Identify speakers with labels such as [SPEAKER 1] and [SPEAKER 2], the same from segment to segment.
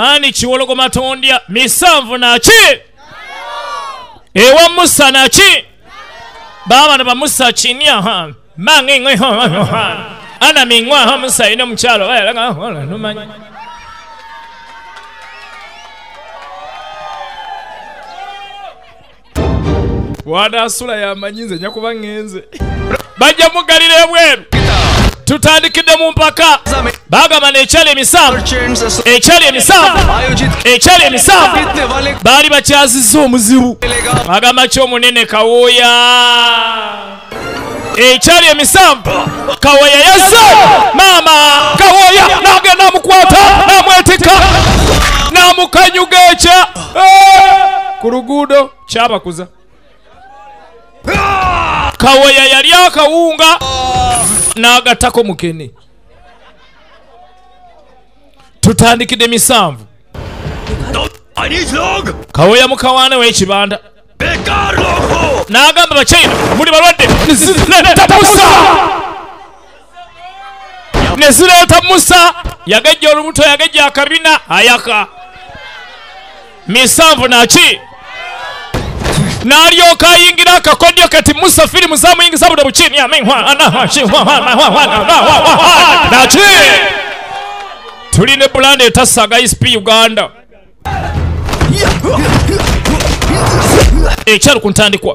[SPEAKER 1] ani Kiwologo Matondya misanvu naki ewa Musa naki baba ba Musa chinia ha mange ngwe ha ana mingwa ha Musa ino mchalo numanyi wada sula ya manyinze nyakuba ngenze bajja mugalire bweru tutandikidde mu mpaka bagamba n'ekyali emisanvu baali bakyazizza omuzibu bagamba ky'omunene Kawoya ekyali emisanvu Kawoya yazze maama Kawoya n'agenda amukwata n'amwetika n'amukanyuga ekya ku luguudo kyabakuza Kawoya yali akawunga n'agattako mukene tutandikidde misanvu Kawoya mukawaana w'ekibanda n'agamba Bachina muli balwadde ne zireeta Musa yagejja olubuto yagejja akabina ayaka misanvu naki n'alyoka ayingira akakodyo kati Musa firimu zamuyingiza budo buchini naki tuline bulanda etasaga ISP Uganda ekyali ku ntandikwa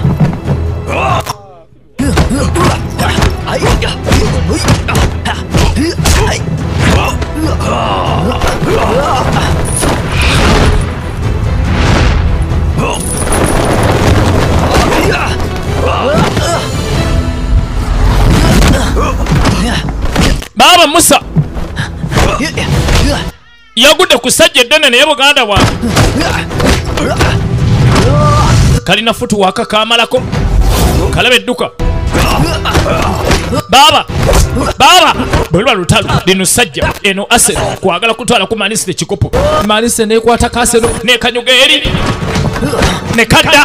[SPEAKER 1] baba Musa yagudde ku sajja eddene naye Buganda bwa kalina futu waka kamalako kalaba edduka baba bwe lutalo lino sajja eno Arsenal kwagala kutwala ku Manchester kikopo Manchester nekwata kaseno nekanyuga eri nekadda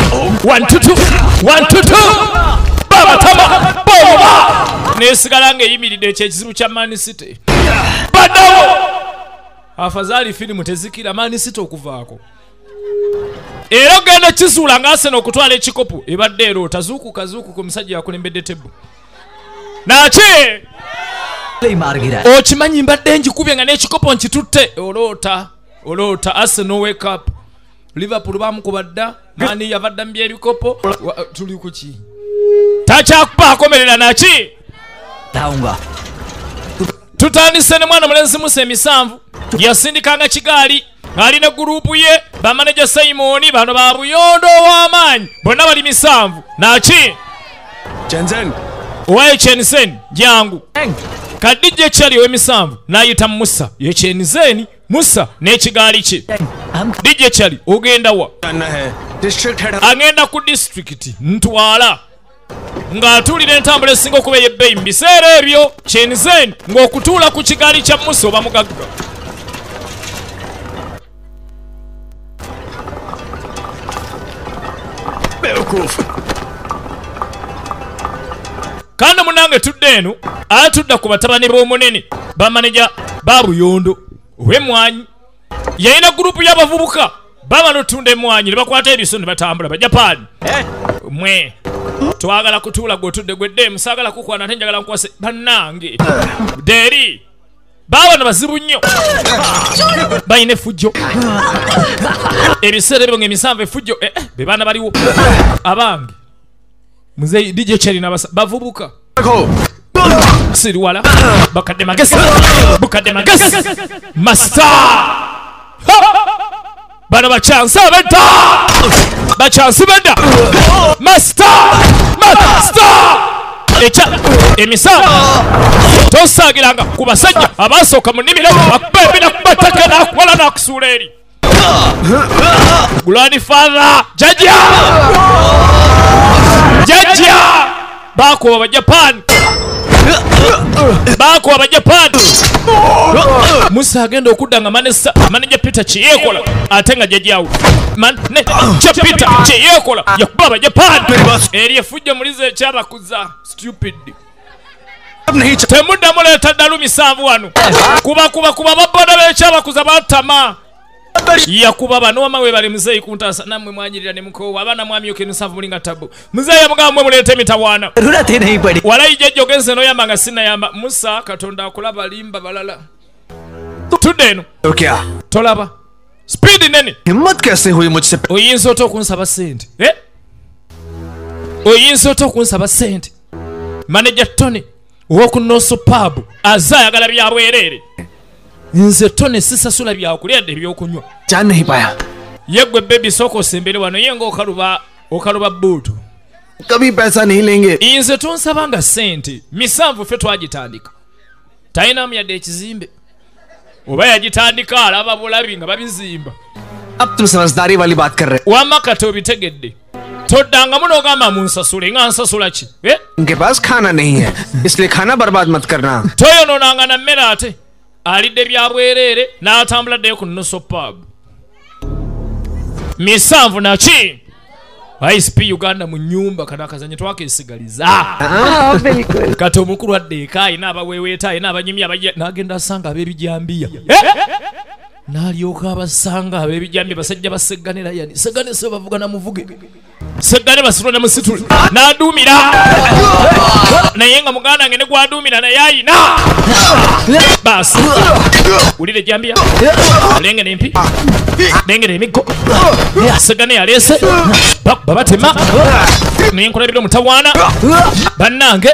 [SPEAKER 1] 1-2 baba tama boba nesigala ng'eyimiridde ekyekizibu kya Man City badawo afazali firimu tezikira Man City okuvaako era ogenda kizuula nga Arsenal okutwala ekikopo ebadde eroota zuukuka ku musajja yakulembedde tebbu naki okimanyi mbadde njikubye nga n'ekikopo nkitutte oloota Arsenal wake up Liverpool bamukuba dda Mani yavadda mu byebikopo tuli kuki takyakuba akomerera naki tutandise ne mwana mulenzi Musa emisanvu yasindikanga kigaali ng'alina gurupu ye bamaneja Simoni bano ba Buyondo w'amaanyi bonna bali misanvu naki owaye Chenzen jangu kadijje kyali w'emisanvu n'ayita Musa ye Chenzen Musa n'ekigaali kye dijje kyali ogenda wa agenda ku district Ntwala ng'atulira entambula esinga okuba ey'ebbeeyi mu biseera ebyo Chenzen ng'okutuula ku kigaali kya Musa oba mugagga kandi munange tudde eno atudda ku batabani b'omunene bamaneja ba Buyondo ow'emmwanyi yalina gurupu y'abavubuka bamala otunda emmwanyi ne bakwata ebiso ne batambula Bajapani mwe twagala kutuula gw'otudde gwedde musaagala kukwana ate njagala nkwase bannange deri baabana bazibu nnyo balina effujjo ebiseera ebyo ng'emisanvu effujjo be baana baliwo abange muzeyi DJ Charina bavubuka siriwala bakadde magesi master bano bachansi abedda bachansi bedda master emisanvu tosaagiranga ku basajja abasooka mu nnimiro akubembera kubataka nakukola nakusuula eri grandfather jajja bakuba Abajapani Musa agenda okudda nga maneja Peter kyeyekola ate nga jajjawo Peter kyeyekola yakuba Abajapani eri effujjo mulize ekyabakuza stupid temudda muleeta ddalu misanvu wano kuba baboda b'ekyabakuza batama yakuba bano wama we bali muzeeyi kuntaasa nammwe mwanyirira ne mukoowa abaana mwamyoka emisanvu mulinga tabbo muzeeyi yamugamba mwe muleeta emitawaana walayi jjajja ogenze noyamba nga sinnayamba musa katonda akulaba limba balala tudde eno tolaba speedi nene oyinza ota okunsaba sente oyinza ota okunsaba sente maneja Tony owokunoso pub aza ayagala bya bwereere nze Tony sisasula byakulya dde ebyokunywa yeggwe bebi sooka osembere wano ye nga okaluba buutu nze tonsaba nga sente misanvu ffe twagitandika talinamu yadde ekizimbe oba yagitandika alaba bulabi nga babizimba wamma kati obitegedde toddangamu n'ogamba munsasule nga nsasula ki toyonoonanga na mmere ate alidde bya bwereere n'atambula ddeyo ku noso pub misanvu naki ISP Uganda mu nyumba kana akazanye twakesigaliza kati omukulu adde eka ayina abaweweeta ayina abanyimi n'agenda asanga ab'ebijambiya n'alyoka abasanga ab'ebijambiya basajja baseganera yani segane se bavugana muvuge segane basirwa na musitule n'aduumira naye nga muganda ngene gwaduumira naye ayina basi ulire jambiya lenge nempi lengere emiggo segane yaleese babatema naye nkolabira omutawaana bannange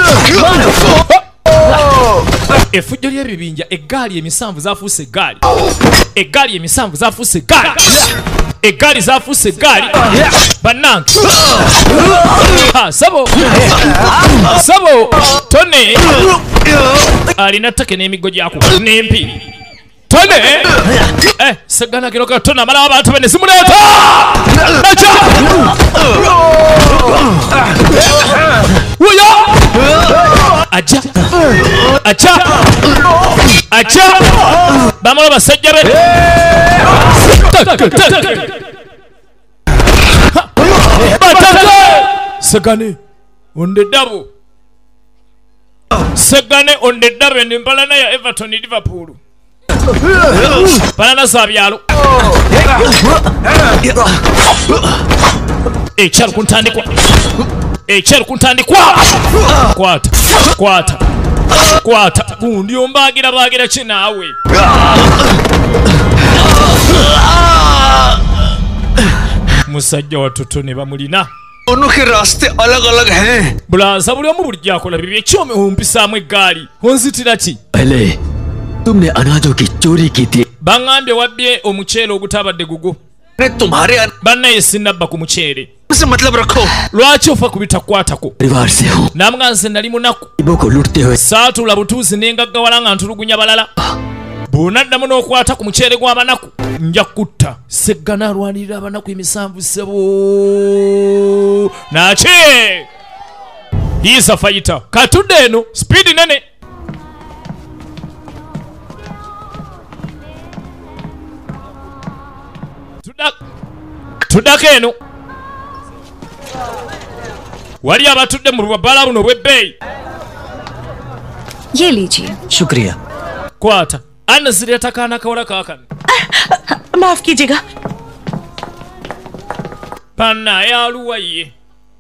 [SPEAKER 1] effujjo ly'ebibinja eggaali emisanvu zafuuse eggaali emisanvu zafuuse eggaali zafuuse eggaali bannange sabo Tone alina ttake n'emiggo gyako n'empi Tone segana kiroka Tone amalawo abantu bene zimuleeta wuyo aja bamala basajja be segane onde dabo ndi mpalana ya Everton Liverpool palana za byalo ekyalo kuntandikwa kwata gundi ombagira kinaawe musajja watoto ne bamulina bulaza buli omu bulijjo akola bibye ekyomi ompisaamu eggaali onzitira ki baŋŋambye wabbye omuceere ogutabadde gugo bannaye sinnabba ku muceere lwaki ofa kubitakwatako namga nze nali munaku saatuula butuuzi nengaggawala nga ntulugunya balala bw'onaddamu n'okwata ku muceere gw'abanaku nja kutta seggana alwanirira abanaku emisanvu ssebo naki isa fayita katudde eno sipiidi nene tuddako eno wali abatudde mu lwabbala buno obw'ebbeeyi
[SPEAKER 2] ये लीजिए
[SPEAKER 3] शुक्रिया
[SPEAKER 1] kwata ana zireta kaana kawala kaakano
[SPEAKER 2] माफ कीजिएगा
[SPEAKER 1] panna yaluwa ye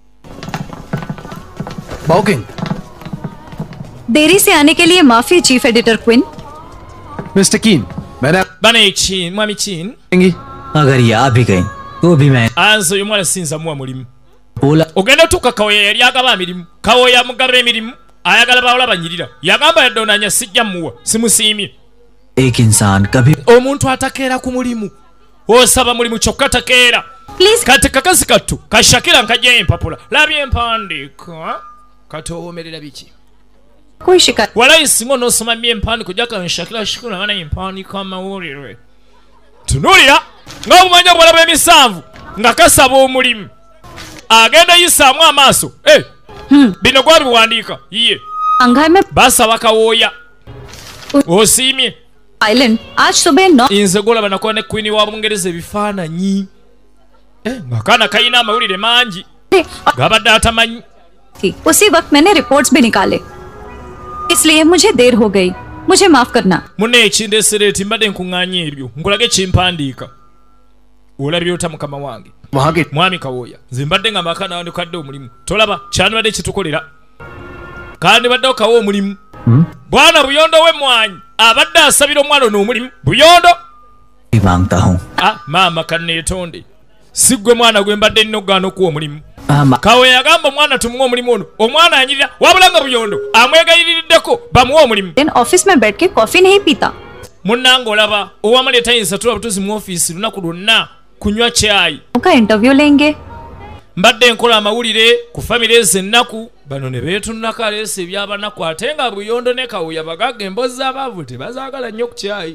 [SPEAKER 3] बॉकिंग
[SPEAKER 2] देरी से आने के लिए माफी चीफ एडिटर क्विन
[SPEAKER 3] मिस्टर कीन मैंने
[SPEAKER 1] bana ekin mwami kin
[SPEAKER 3] अगर ये आ भी गई तो भी मैं
[SPEAKER 1] anze oyo mwana sinza muwa mulimu
[SPEAKER 3] बोला
[SPEAKER 1] ogenda tuka kawoya yali agaba emirimu kawoya mugaba emirimu ayagala bawala banyirira yagamba yadde onanya sijja muwa simusiimye
[SPEAKER 3] एक इंसान कभी
[SPEAKER 1] omuntu atakeera ku mulimu osaba mulimu kyokka takeera
[SPEAKER 2] please
[SPEAKER 1] kati kakasi kattu kashakira nkajja empapula labye empandiika kati owoomerera biki
[SPEAKER 2] कोई शिकायत
[SPEAKER 1] walayi singa onoosoma by'empandiika ojja kanshakira shikula abana empandiika amawulire tunuulira ng'obumanya obwala bw'emisanvu nga kasaba omulimu agenda yisaamu amaaso bino gwabiwandiika ye
[SPEAKER 2] अंघाई में
[SPEAKER 1] basaba kawooya osiimye
[SPEAKER 2] island आज सुबह 9
[SPEAKER 1] nze golaba nakola ne kwini wa bungereza ebifaananyi ng'akaana kalina amawulire mangi gabadde atamanyi
[SPEAKER 2] थी उसी वक्त मैंने रिपोर्ट्स भी निकाले इसलिए मुझे देर हो गई, मुझे माफ करना।
[SPEAKER 1] Munne ekindesera eti mbadde nkuŋŋaanya ebyo nkulage kimpandiika olabye ota mukama wange
[SPEAKER 3] वहाँ के
[SPEAKER 1] mwami Kawooya nze mbadde nga maka nawe kadde omulimu tolaba kyandibadde kitukolera kandi baddeho kawa omulimu bwana Buyondo w'emmwanyi abadde asabira omwana ono omulimu Buyondo
[SPEAKER 3] मांगता हूँ
[SPEAKER 1] maama kanneetonde si ggwe mwana gwe mbadde nnina okugaana okuwa omulimu
[SPEAKER 3] हाँ,
[SPEAKER 1] Kawooya yagamba omwana tumuwe omulimu ono omwana anyirira wabula nga Buyondo amwegayiririddeko bamuwe omulimu
[SPEAKER 2] दिन office में बैठ के कॉफी नहीं पीता।
[SPEAKER 1] munnange olaba owamale tayinza tula butuzi mu ofiisi lunaku lwonna kunywa caayi
[SPEAKER 2] उनका interview लेंगे।
[SPEAKER 1] mbadde nkola amawulire ku famire z'ennaku bano ne beetunnako aleesa ebyabanaku ate nga Buyondo ne Kawooya bagagga emboozi z'abaavu tebazaagala nnyo ku caayi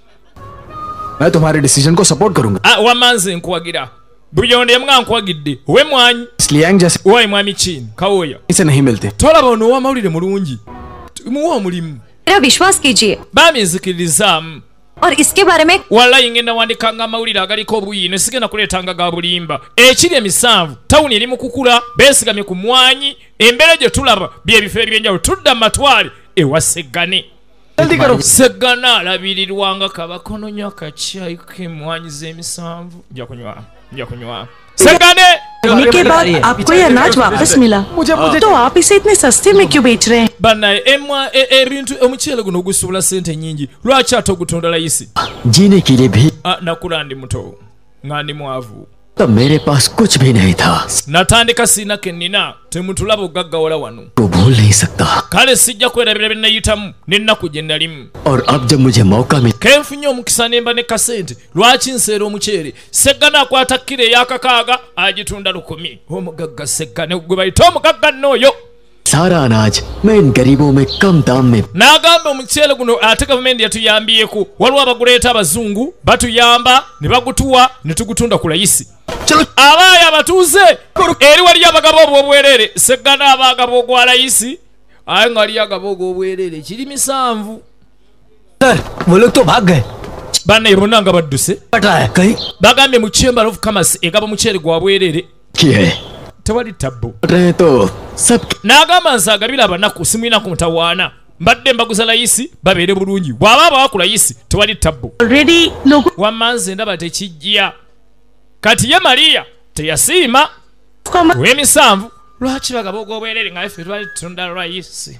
[SPEAKER 3] मैं तुम्हारे डिसीजन को सपोर्ट करूंगा
[SPEAKER 1] wamanze nkuwagira Buyondo yamugamba nkuwagidde ow'emmwanyi
[SPEAKER 3] इसलिए यांग जैसे
[SPEAKER 1] owaayi mwami Kiini Kawooya
[SPEAKER 3] इसे नहीं मिलते
[SPEAKER 1] tolaba ono ow'amawulire mulungi tumuwe omulimu
[SPEAKER 2] मेरा विश्वास कीजिए
[SPEAKER 1] baami nzikiririzaamu
[SPEAKER 2] और इसके बारे में
[SPEAKER 1] wallayi ngenda wandikanga amawulire agaliko obuyino sigenda kuleetanga ga bulimba ekiri emisanvu tawuni eri mu kukula beesigamye ku mmwanyi embeera gye tulaba byebifo ebyenjawulo tudda mu matwale ewa Seggane Seggane alabirirwanga kabakononya akacyayi k'emmwanyi z'emisanvu nja kunywa Seggane
[SPEAKER 4] होने के बाद आपको ये अनाज वापस मिला तो आप इसे इतने सस्ते में क्यों बेच रहे हैं?
[SPEAKER 1] bannaye ebintu omuceere guno ogusubula sente nyingi lwaki ate ogutunda layisi
[SPEAKER 3] जीने के लिए भी
[SPEAKER 1] nakula ndi muto nga ndi mwavu
[SPEAKER 3] तब मेरे पास कुछ भी नहीं था
[SPEAKER 1] natandika siina ke nnina temutulaba ogaggawala wano
[SPEAKER 3] को भूल नहीं सकता
[SPEAKER 1] kale sijja kwerabira bye nayitamu n'ennaku gye nalimu
[SPEAKER 3] और अब जब मुझे मौका मिला
[SPEAKER 1] kenfunye omukisa nemba ne kasente lwaki nseera omuceere Seggane akwata kiro ey'akakaaga agitunda 10 omugagga Seggane gwe bayita omugagga nnooyo
[SPEAKER 3] सारा अनाज मैं इन गरीबों में कम दाम में
[SPEAKER 1] n'agamba omuceere guno ate gavumenti yatuyambyeko waliwo abaguleeta abazungu batuyamba ne bagutuwa ne tugutunda ku layisi abaayo abatuuze eri wali abagabo obwobwerere Seggane abaagabo ogwa layisi aye nga wali agabo ogwobwerere kiri misanvu
[SPEAKER 3] sir वो लोग तो भाग गए
[SPEAKER 1] bannaye bonna nga badduse
[SPEAKER 3] पट रहा है कहीं
[SPEAKER 1] bagambye mu chamber of commerce egaba omuceere gwa bwerere
[SPEAKER 3] की है
[SPEAKER 1] tewali tabbo
[SPEAKER 3] पट रहे हैं तो सब
[SPEAKER 1] n'agamba nze agabira abanaku simulinaku mutawaana mbadde mbaguza layisi babeere bulungi bw'aba abawa ku layisi tewali tabbo
[SPEAKER 4] already लोगों
[SPEAKER 1] wamma nze ndaba tekijja kati ye Mariya teyasiima
[SPEAKER 4] को मत
[SPEAKER 1] w'emisanvu lwaki bagaba ogw'obwerere nga ffe twali tutunda layisi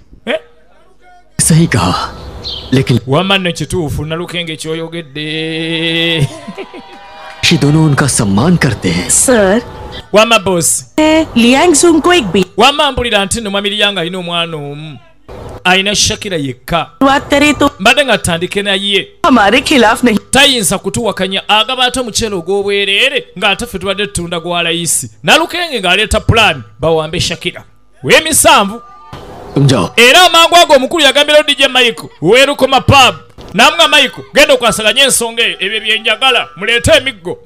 [SPEAKER 3] सही कहा लेकिन
[SPEAKER 1] wamma nno kituufu nalukenge kyoyogedde
[SPEAKER 3] ये दोनों उनका सम्मान करते हैं
[SPEAKER 4] sir
[SPEAKER 1] wamma boosi
[SPEAKER 4] Liang Jung को एक
[SPEAKER 1] wamma mpulira nti nno mwami Liyanga alina omwana omu alina Shakira yekka
[SPEAKER 4] बात करे तो
[SPEAKER 1] mbadde nga tutandike naye
[SPEAKER 4] हमारे खिलाफ नहीं
[SPEAKER 1] tayinza kutuwakanya agaba ate omuceere ogw'obwerere ng'ate ffe tubadde tutunda gwa layisi nalukenge ng'aleeta pulaani bawambe Shakira w'emisanvu
[SPEAKER 3] तुम जाओ
[SPEAKER 1] era amangu ago omukulu yagambira DJ Michael weerukoma pub namwa Michael genda okwasaganya ensonga eyo ebyo byenjagala muleete emiggo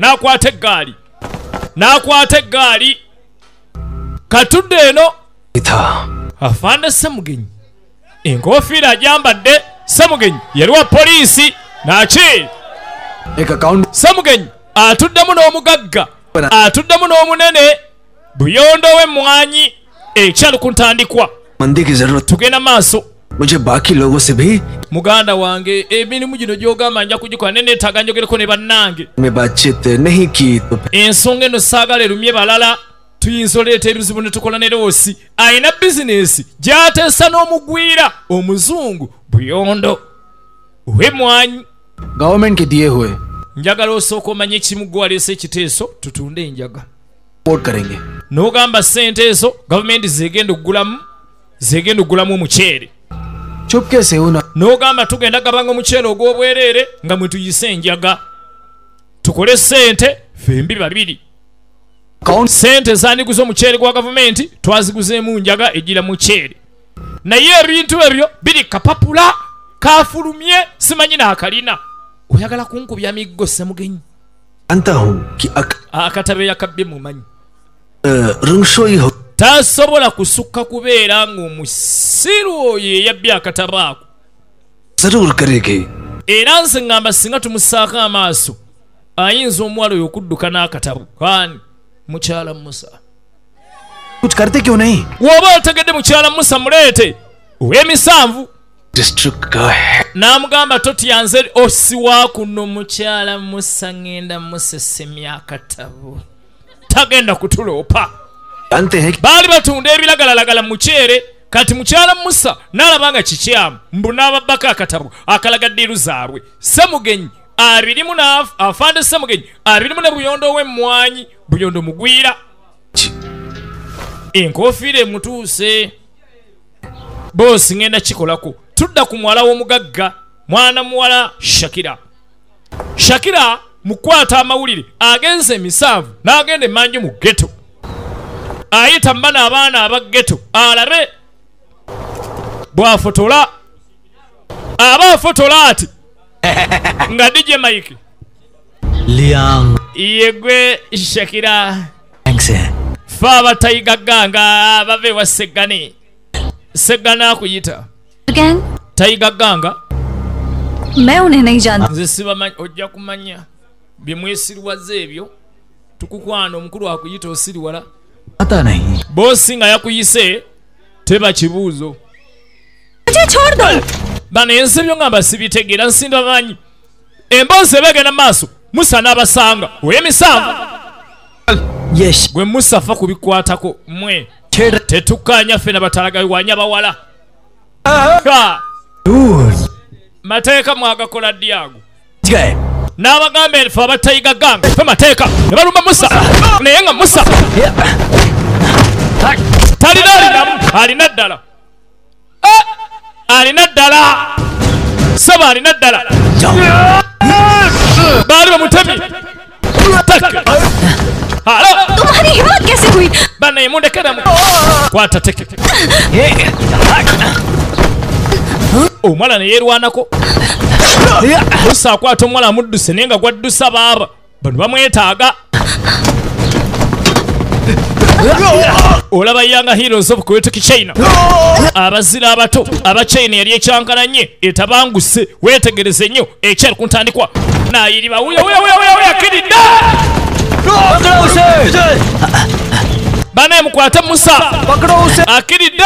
[SPEAKER 1] n'akwata eggaali katudde eno
[SPEAKER 3] था
[SPEAKER 1] afande Ssemugenyi enkofiira agyambadde Ssemugenyi yali wa poliisi naki
[SPEAKER 3] एक account
[SPEAKER 1] Ssemugenyi atuddemu n'omugagga atuddemu n'omunene Buyondo w'emmwanyi ekyali ku ntandikwa
[SPEAKER 3] मंदी की जरूरत
[SPEAKER 1] tugenda maaso
[SPEAKER 3] मुझे बाकी लोगों से भी
[SPEAKER 1] muganda wange emirimu gino gy'ogamba nja kugikola ne neetaaga njogereko ne bannange
[SPEAKER 3] में बातचीत नहीं की तो
[SPEAKER 1] ensonga eno saagala erumye balala tuyinza oleeta ebizibu ne tukola ne loosi ayina bizinesi gy'ateesa n'omugwira omuzungu Buyondo ow'emmwanyi
[SPEAKER 3] government के दिए हुए
[SPEAKER 1] njagala osooka omanye ekimu gwe waleese ekiteeso tutunde enjaga
[SPEAKER 3] vote करेंगे
[SPEAKER 1] n'ogamba ssente ezo gavumenti zegenda okugulamu omuceere
[SPEAKER 3] चुपके से उन
[SPEAKER 1] n'ogamba tugenda gabanga omuceere ogw'obwerere nga mwe tuyise enjaga tukole ssente fembi babiri
[SPEAKER 3] account
[SPEAKER 1] ssente zaniguza omuceere gwa gavumenti twaziguzeemu njaga egira muceere naye ebintu ebyo biri kapapula kafulumye simanyi n'akalina oyagala kunkubya miggo Ssemugenyi
[SPEAKER 3] जानता हूँ कि
[SPEAKER 1] akatabe yakabbye mumanyi
[SPEAKER 3] रंगशोई हो
[SPEAKER 1] tasobola kusukka kubeera ng'omusiru oyo eyabbye akatabo ako
[SPEAKER 3] जरूर करेगी
[SPEAKER 1] era nze ŋŋamba singa tumusaako amaaso ayinza omuwala oyo okudduka n'akatabo kaani mukyala Musa
[SPEAKER 3] कुछ करते क्यों नहीं
[SPEAKER 1] woba otegedde mukyala Musa muleete ow'emisanvu
[SPEAKER 3] district का है
[SPEAKER 1] n'amugamba totyanze osiwa kuno mukyala Musa ngenda musesemya akatabo tagenda kutuloopa
[SPEAKER 3] जानते हैं
[SPEAKER 1] baali batunda ebiragalalagala mukyere kati mukyala Musa n'alabanga kikyamu mbu n'ababbako akatabo akalaga ddiiru zaabwe Ssemugenyi abirimu afande Ssemugenyi abirimu ne Buyondo ow'emmwanyi Buyondo mugwira enkofiira emutuuse boosi ngenda kikolako tudda ku muwala w'omugagga mwana muwala Shakira mukwata amawulire agenze emisanvu n'agenda emanju mu ghetto ayita mbana abaana aba ghetto alabe bwafotola aba fotola ati nga DJ Mike
[SPEAKER 3] Liang
[SPEAKER 1] yegwe Shakira
[SPEAKER 3] से
[SPEAKER 1] faba Tiger Gang abave wa Segana kuyita
[SPEAKER 2] gang
[SPEAKER 1] Tiger Gang
[SPEAKER 2] मैं उन्हें नहीं जानती
[SPEAKER 1] nze sibamanyi ojja kumanya byemwesirwaze ebyo tukukwana omukulu akuyita osiriwala
[SPEAKER 3] पता नहीं
[SPEAKER 1] boosi nga yakuyise teba kibuuzo
[SPEAKER 2] मुझे छोड़ दो
[SPEAKER 1] bano ensi byo ngamba sibitegeera nsinda banyi emboozi ebegenda maaso Musa n'abasanga ow'emisanvu
[SPEAKER 3] यश
[SPEAKER 1] gwe Musa fa kubikwatako mwe
[SPEAKER 3] छेड़
[SPEAKER 1] tetukkaanya ffe nabatalagawanya bawala
[SPEAKER 3] दूर
[SPEAKER 1] mateeka mwagakola ddi ago
[SPEAKER 3] गए
[SPEAKER 1] n'abagamba ffe aba Tiger Gang ffe mateeka ne balumba Musa naye nga Musa talina alina ddala alina ddala saba alina ddala baali bamutemye
[SPEAKER 2] तुम्हारी हिम्मत कैसे हुई
[SPEAKER 1] bana yemundekeramu kwata teke omwana ne yeerwanako Musa akwata omwana amudduse naye nga gwaddusa baaba bano bamwetaaga olaba Young Heroes of Kuwait China abazira abato aba China yali ekyankalanye etabanguse wetegereze nnyo ekyali ku ntandikwa nayiriba wuya akiridde
[SPEAKER 3] पकड़ो उसे
[SPEAKER 1] bana mukwate Musa
[SPEAKER 3] पकड़ो उसे
[SPEAKER 1] akiridde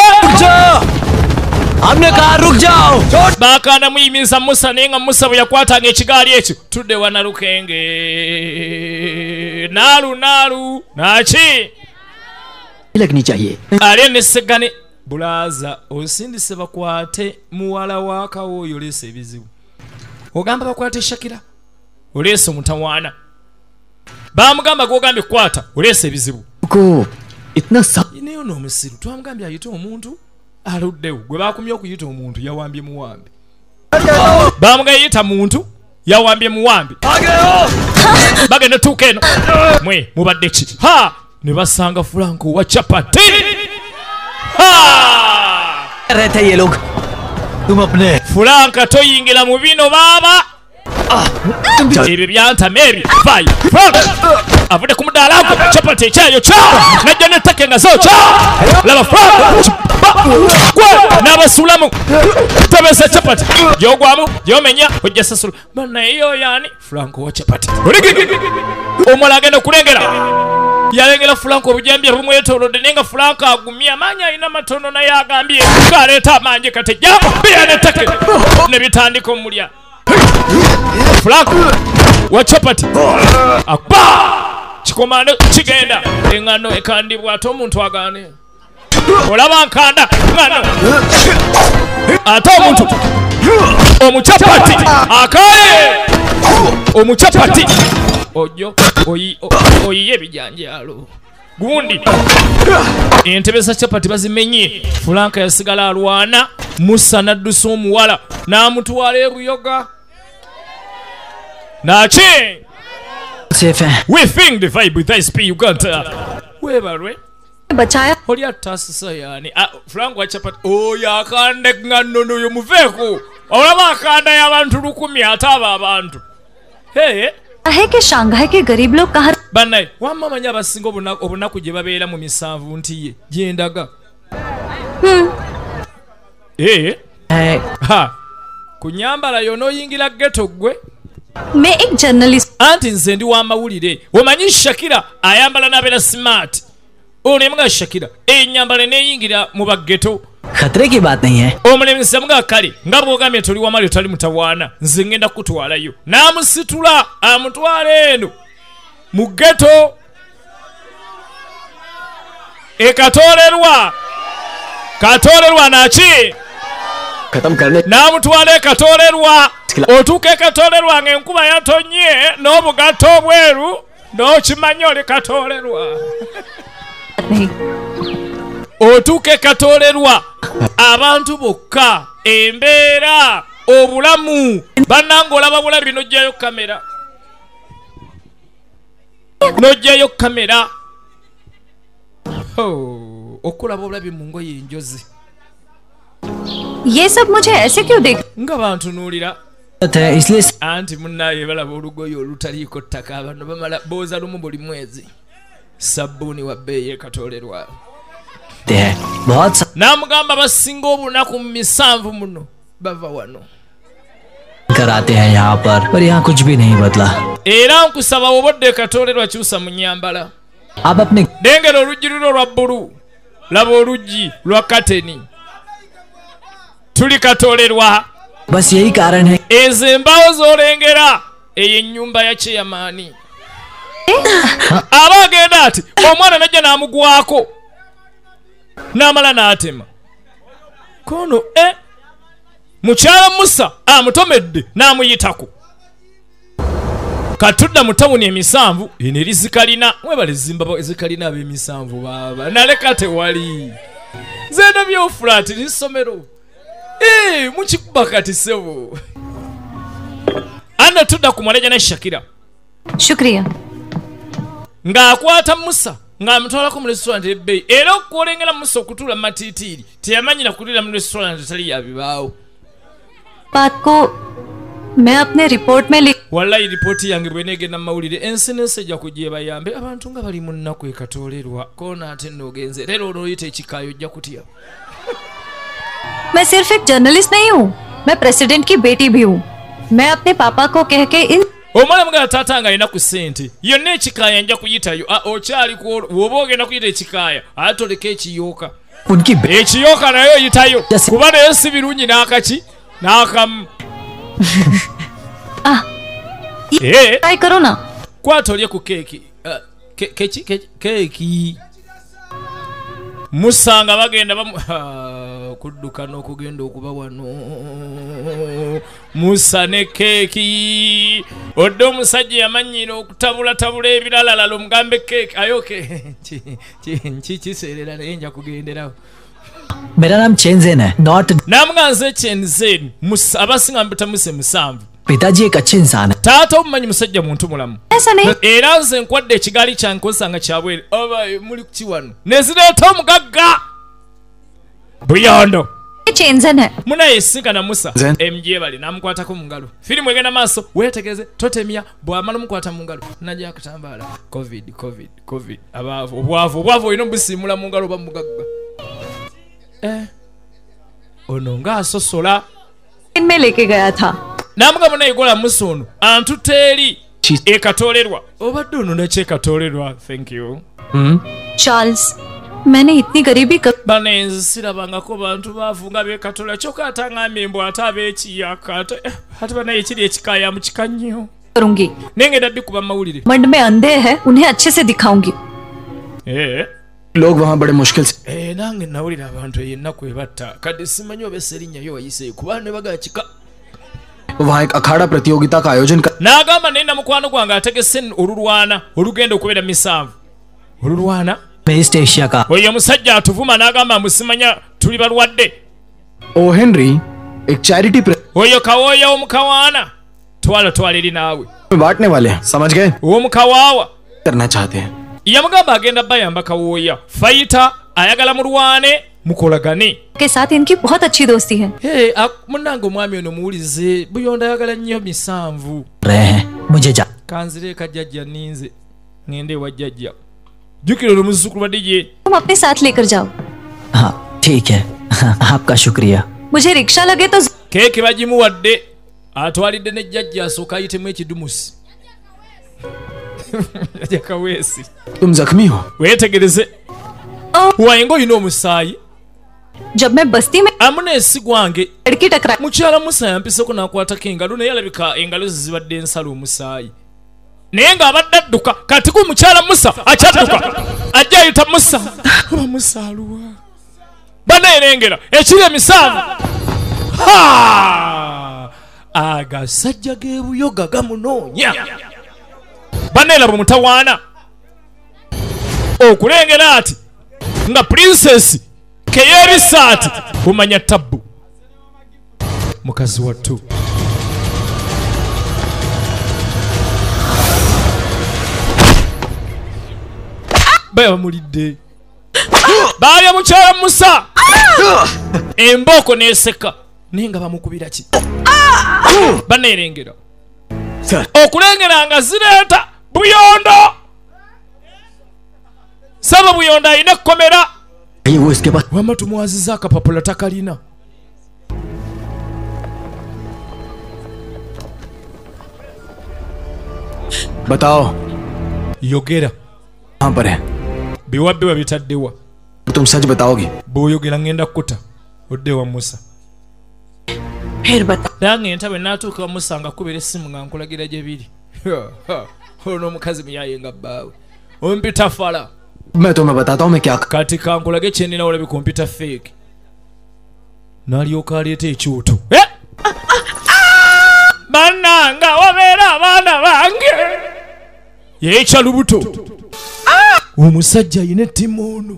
[SPEAKER 3] हमने कहा रुक जाओ
[SPEAKER 1] bakanda muyimiriza Musa naye nga Musa bwe yakwatanga ekigaali ekyo tudde wana lukenge naalu naki
[SPEAKER 3] लगनी चाहिए
[SPEAKER 1] ali ne Segane bulaza osindise bakwate muwala wa Kawooyo oleese ebizibu ogamba bakwate Shakira oleese omutawaana bamugamba gwogambye kukwata oleese ebizibu
[SPEAKER 3] को इतना सब
[SPEAKER 1] neyo n'omusiru twamugambye ayite omuntu aluddewo gwe bakumye okuyita omuntu yawambye muwambi bamugambye yita muntu yawambye muwambi bagenda tuuka eno mwe mubadde ki ne basanga Franco wa chapati
[SPEAKER 3] रहते ये लोग तुम अपने
[SPEAKER 1] Franco toyingira mu bino baaba ebyo byantama ebyo vayo Franco avudde ku mudaala gwe chapati ekyayo kya najja nettake nga zokya laba Franco gwe n'abasulamu tobesa chapati gyogwamu gyomenya ojja sasula banaye yoyaani Franco wa chapati omala agenda okulengera yalengera Franco obujambye bumwetoolodde naye nga Franco agumye amaanyi alina matono naye agambye kaleeta amaanyi katejja byanettake ne bitandika omulya Franco wa chapati akuba kikomando kigenda eŋŋano ekandibwa ate omuntu agaane olaba nkanda ŋŋano ate omuntu omuchapati akaye omuchapati ojo oyiye ebijanjaalo gundi entebe za chapati bazimenye Franco yasigala alwana Musa n'addusa omuwala n'amutwala ebuyoga naki
[SPEAKER 3] safe हैं
[SPEAKER 1] we think the vibe with SP Uganda webalwe
[SPEAKER 2] बचाया
[SPEAKER 1] oli atasisa yani Franco wa chapati yakande ngano noyo muveeko olaba akanda y'abantu 10 ataba abantu
[SPEAKER 2] है कि शंघाई के गरीब लोग कहाँ
[SPEAKER 1] banaye wamamanya abasinga obunaku gye babeera mu misanvu nti ye gyendaga ku nyambala yonooyingira ghetto gwe
[SPEAKER 2] मैं एक journalist
[SPEAKER 1] anti nze ndi w'amawulire omanyi Shakira ayambala n'abeera smart olemuga Shakira enyambala neeyingira mu baggeto
[SPEAKER 3] खतरे की बात नहीं है।
[SPEAKER 1] omulemesa mga kale nga bw'ogambye toli wamali tali mutawaana nze ngenda kutwalayo n'amusitula amutwala eno mu ghetto ekatoolerwa naki
[SPEAKER 3] खत्म करने
[SPEAKER 1] n'amutwala ekatoolerwa otuuka ekatoolerwa ng'enkuba yatonye n'obugatto obweru n'okimanya oli katoolerwa
[SPEAKER 2] नहीं
[SPEAKER 1] otuuka ekatoolerwa abantu bokka embeera obulamu bannanga olaba bulabi n'ojjayo kamera okulaba obulabi mu ngoye enjozi
[SPEAKER 2] ये सब मुझे ऐसे क्यों देख
[SPEAKER 1] nga bantunuulira
[SPEAKER 3] है, इसलिए
[SPEAKER 1] anti munnaye balaba olugoye olutaliiko ttaka abantu bamala booza lumu buli mwezi sabbuuni wa bbeeyi ekatoolerwa
[SPEAKER 3] है बहुत
[SPEAKER 1] n'amugamba abasinga obunaku mu misanvu muno bava wano
[SPEAKER 3] कराते हैं यहाँ पर यहाँ कुछ भी नहीं बदला।
[SPEAKER 1] era nkusaba obodde ekatoolerwa kyusa mu nnyambala
[SPEAKER 3] आप अपने
[SPEAKER 1] lengera oluggi luno lwa bbulu laba oluggi lwa kateni tuli katoolerwa
[SPEAKER 3] बस यही कारण है
[SPEAKER 1] ezo embaawo z'olengera eyo ennyumba ya kyeyamaani aba agenda ati omwana najja n'amugwako n'amala n'atema kono mukyala Musa amutomedde n'amuyitako katudda mu tawuni emisanvu eno eri zikalina mwebale zimba zikalina ab'emisanvu baaba naleka tewali zenda byofulaati n'essomero mukikuba kati sebo anna tudda ku mwaleja ne Shakira
[SPEAKER 2] शुक्रिया
[SPEAKER 1] ng'akwata Musa ng'amutwalako mu restaurant ebbeeyi era okwolengera Musa okutuula mu matiitiiri teyamanyira kuliira mu restaurant etali yabibaawo
[SPEAKER 2] बात को मैं अपने रिपोर्ट में लिख
[SPEAKER 1] wallayi ripooti yange bweneegenda mu mawulire ensi n'ensi ejja kujja ebayambe abantu nga bali mu nnaku ekatoolerwa koona ate noogenze leero olooyita ekikaayo ojja kutya
[SPEAKER 2] मैं सिर्फ एक जर्नलिस्ट नहीं हूँ मैं प्रेसिडेंट की बेटी भी हूँ मैं अपने पापा को कह के इन
[SPEAKER 1] omwana mugala taata nga alina ku ssente yonna ekikaaya nja kuyitayo okyali woba ogenda kuyita ekikaaya ate toleka ekiyooka
[SPEAKER 3] उनकी
[SPEAKER 1] ekiyooka naye oyitayo kuba naye si birungi n'akaki n'akamu
[SPEAKER 2] try करो ना
[SPEAKER 1] kwata olye ku keeki keeki Musa nga bagenda kudduka n'okugenda okuba wano Musa ne keeki odde omusajja yamanyira okutabulatabula ebiralalala omugambe keeki ayoke kiseerera naye nja kugenderawo
[SPEAKER 3] मेरा नाम Chenzen है not
[SPEAKER 1] namuganze Chenzen Musa abasinga mbita Musa musanvu
[SPEAKER 3] पिताजी एक अच्छे इंसान है
[SPEAKER 1] taata omumanyi musajja muntu mulamu
[SPEAKER 2] ऐसा नहीं
[SPEAKER 1] era nze nkwadde ekigaali kyange kozesanga kyabwere oba muli kukiwano nezireeta omugagga buyondo
[SPEAKER 2] चेंजन है
[SPEAKER 1] munayesinkana Musa emjebale namukwatako mu ngalo firimu egenda maaso weetegeze totemya bw'amala mukwata mu ngalo najja akatambaala covid abaavu obwavu olina obusiimula mu ngalo oba mugagga ono ng'asosola
[SPEAKER 2] में लेके गया था
[SPEAKER 1] namugamba nayegola Musa ono antutte eri ekatoolerwa obadde ono nekyekatoolerwa thank you
[SPEAKER 2] Charles मैंने इतनी गरीबी कब
[SPEAKER 1] banenzi sirabangako bantu baavu nga beekatoolerwa kyokka ataŋŋambye mbw ate ab'ekiyaka ate banaye ekiri ekikaaya mu kika nnyo
[SPEAKER 2] करूंगी
[SPEAKER 1] naye ngenda bikuba mu mawulire
[SPEAKER 2] मंड में अंधे हैं उन्हें अच्छे से दिखाऊंगी
[SPEAKER 3] लोग वहाँ बड़े मुश्किल से
[SPEAKER 1] nange nawulira abantu ennaku ebatta kadde simanyi oba esserinnya yo wayiseeyo kuba ne bagala kika
[SPEAKER 3] वहाँ एक अखाड़ा प्रतियोगिता का आयोजन कर
[SPEAKER 1] n'agamba naye na mukwano gwange ategese olulwana olugenda okubeera misanvu olulwana
[SPEAKER 3] East Asia का
[SPEAKER 1] oyo omusajja atuvuma n'agamba musimanya tuli balwadde
[SPEAKER 3] ओ Henry एक charity
[SPEAKER 1] oyo kawooya omukawaana twala eri naawe
[SPEAKER 3] बांटने वाले हैं समझ गए
[SPEAKER 1] omukawaawa
[SPEAKER 3] करना चाहते हैं
[SPEAKER 1] yamugamba agenda bayamba kawooya fayita ayagala mulwane mukolagane
[SPEAKER 2] के साथ इनकी बहुत अच्छी दोस्ती है
[SPEAKER 1] munnange omwami ono muwulize buyondo ayagala nnyo misanvu
[SPEAKER 3] रहे हैं मुझे जा
[SPEAKER 1] kanzireeka jjajja ninze ngende ewa jjajja jjukira olwo muzzukulu badde gye
[SPEAKER 2] तुम अपने साथ लेकर जाओ
[SPEAKER 3] हाँ ठीक है आपका शुक्रिया
[SPEAKER 2] मुझे रिक्शा लगे तो
[SPEAKER 1] keeke bagimuwadde atwalidde ne jjajja asooka ayitemu ekidumusi jakaweesi
[SPEAKER 3] तुम जख्मी हो
[SPEAKER 1] weetegereze wayenga olina omusaayi
[SPEAKER 2] जब मैं बस्ती में
[SPEAKER 1] amunesi gwange
[SPEAKER 2] लड़की टकराई
[SPEAKER 1] mukyala Musa yampiseko n'akwatako engalo naye alabika engalo ze zibadde ensala omusaayi naye ng'abadde adduka kati ku mukyala Musa akyadduka ajja ayita Musa oba Musa aluwa baneerengera ekiri emisanvu agasajja g'ebuyoga gamunoonya baneeraba omutawaana okulengera ati nga princess keyebisaati kumanya tabbu mukazi wattu bamulidde baalya mukyala Musa embooko neeseka naye nga bamukubira ki baneerengera okulengera nga zireeta buyondo saba buyondo alina ekkomera wama tumuwaziza akapapula takalina
[SPEAKER 3] बताओ
[SPEAKER 1] yogera
[SPEAKER 3] कहाँ पर है
[SPEAKER 1] biwabbe babitaddewa
[SPEAKER 3] तुम सच बताओगी
[SPEAKER 1] bw'oyogera ngenda kukuta odde wa Musa
[SPEAKER 4] फिर बता
[SPEAKER 1] nange entabe n'atuuka wa Musa nga kubira essimu nga nkulagira gye biri ono omukazi muyaye nga bbaawe ompita fala
[SPEAKER 3] मैं तुम्हें बताता हूँ मैं क्या
[SPEAKER 1] kati kankulage kyenina olabi kompyuta fake n'alyoka aleeta ekyoto bannanga wabeera abaana bange yeekya lubuto omusajja ayina ettimoono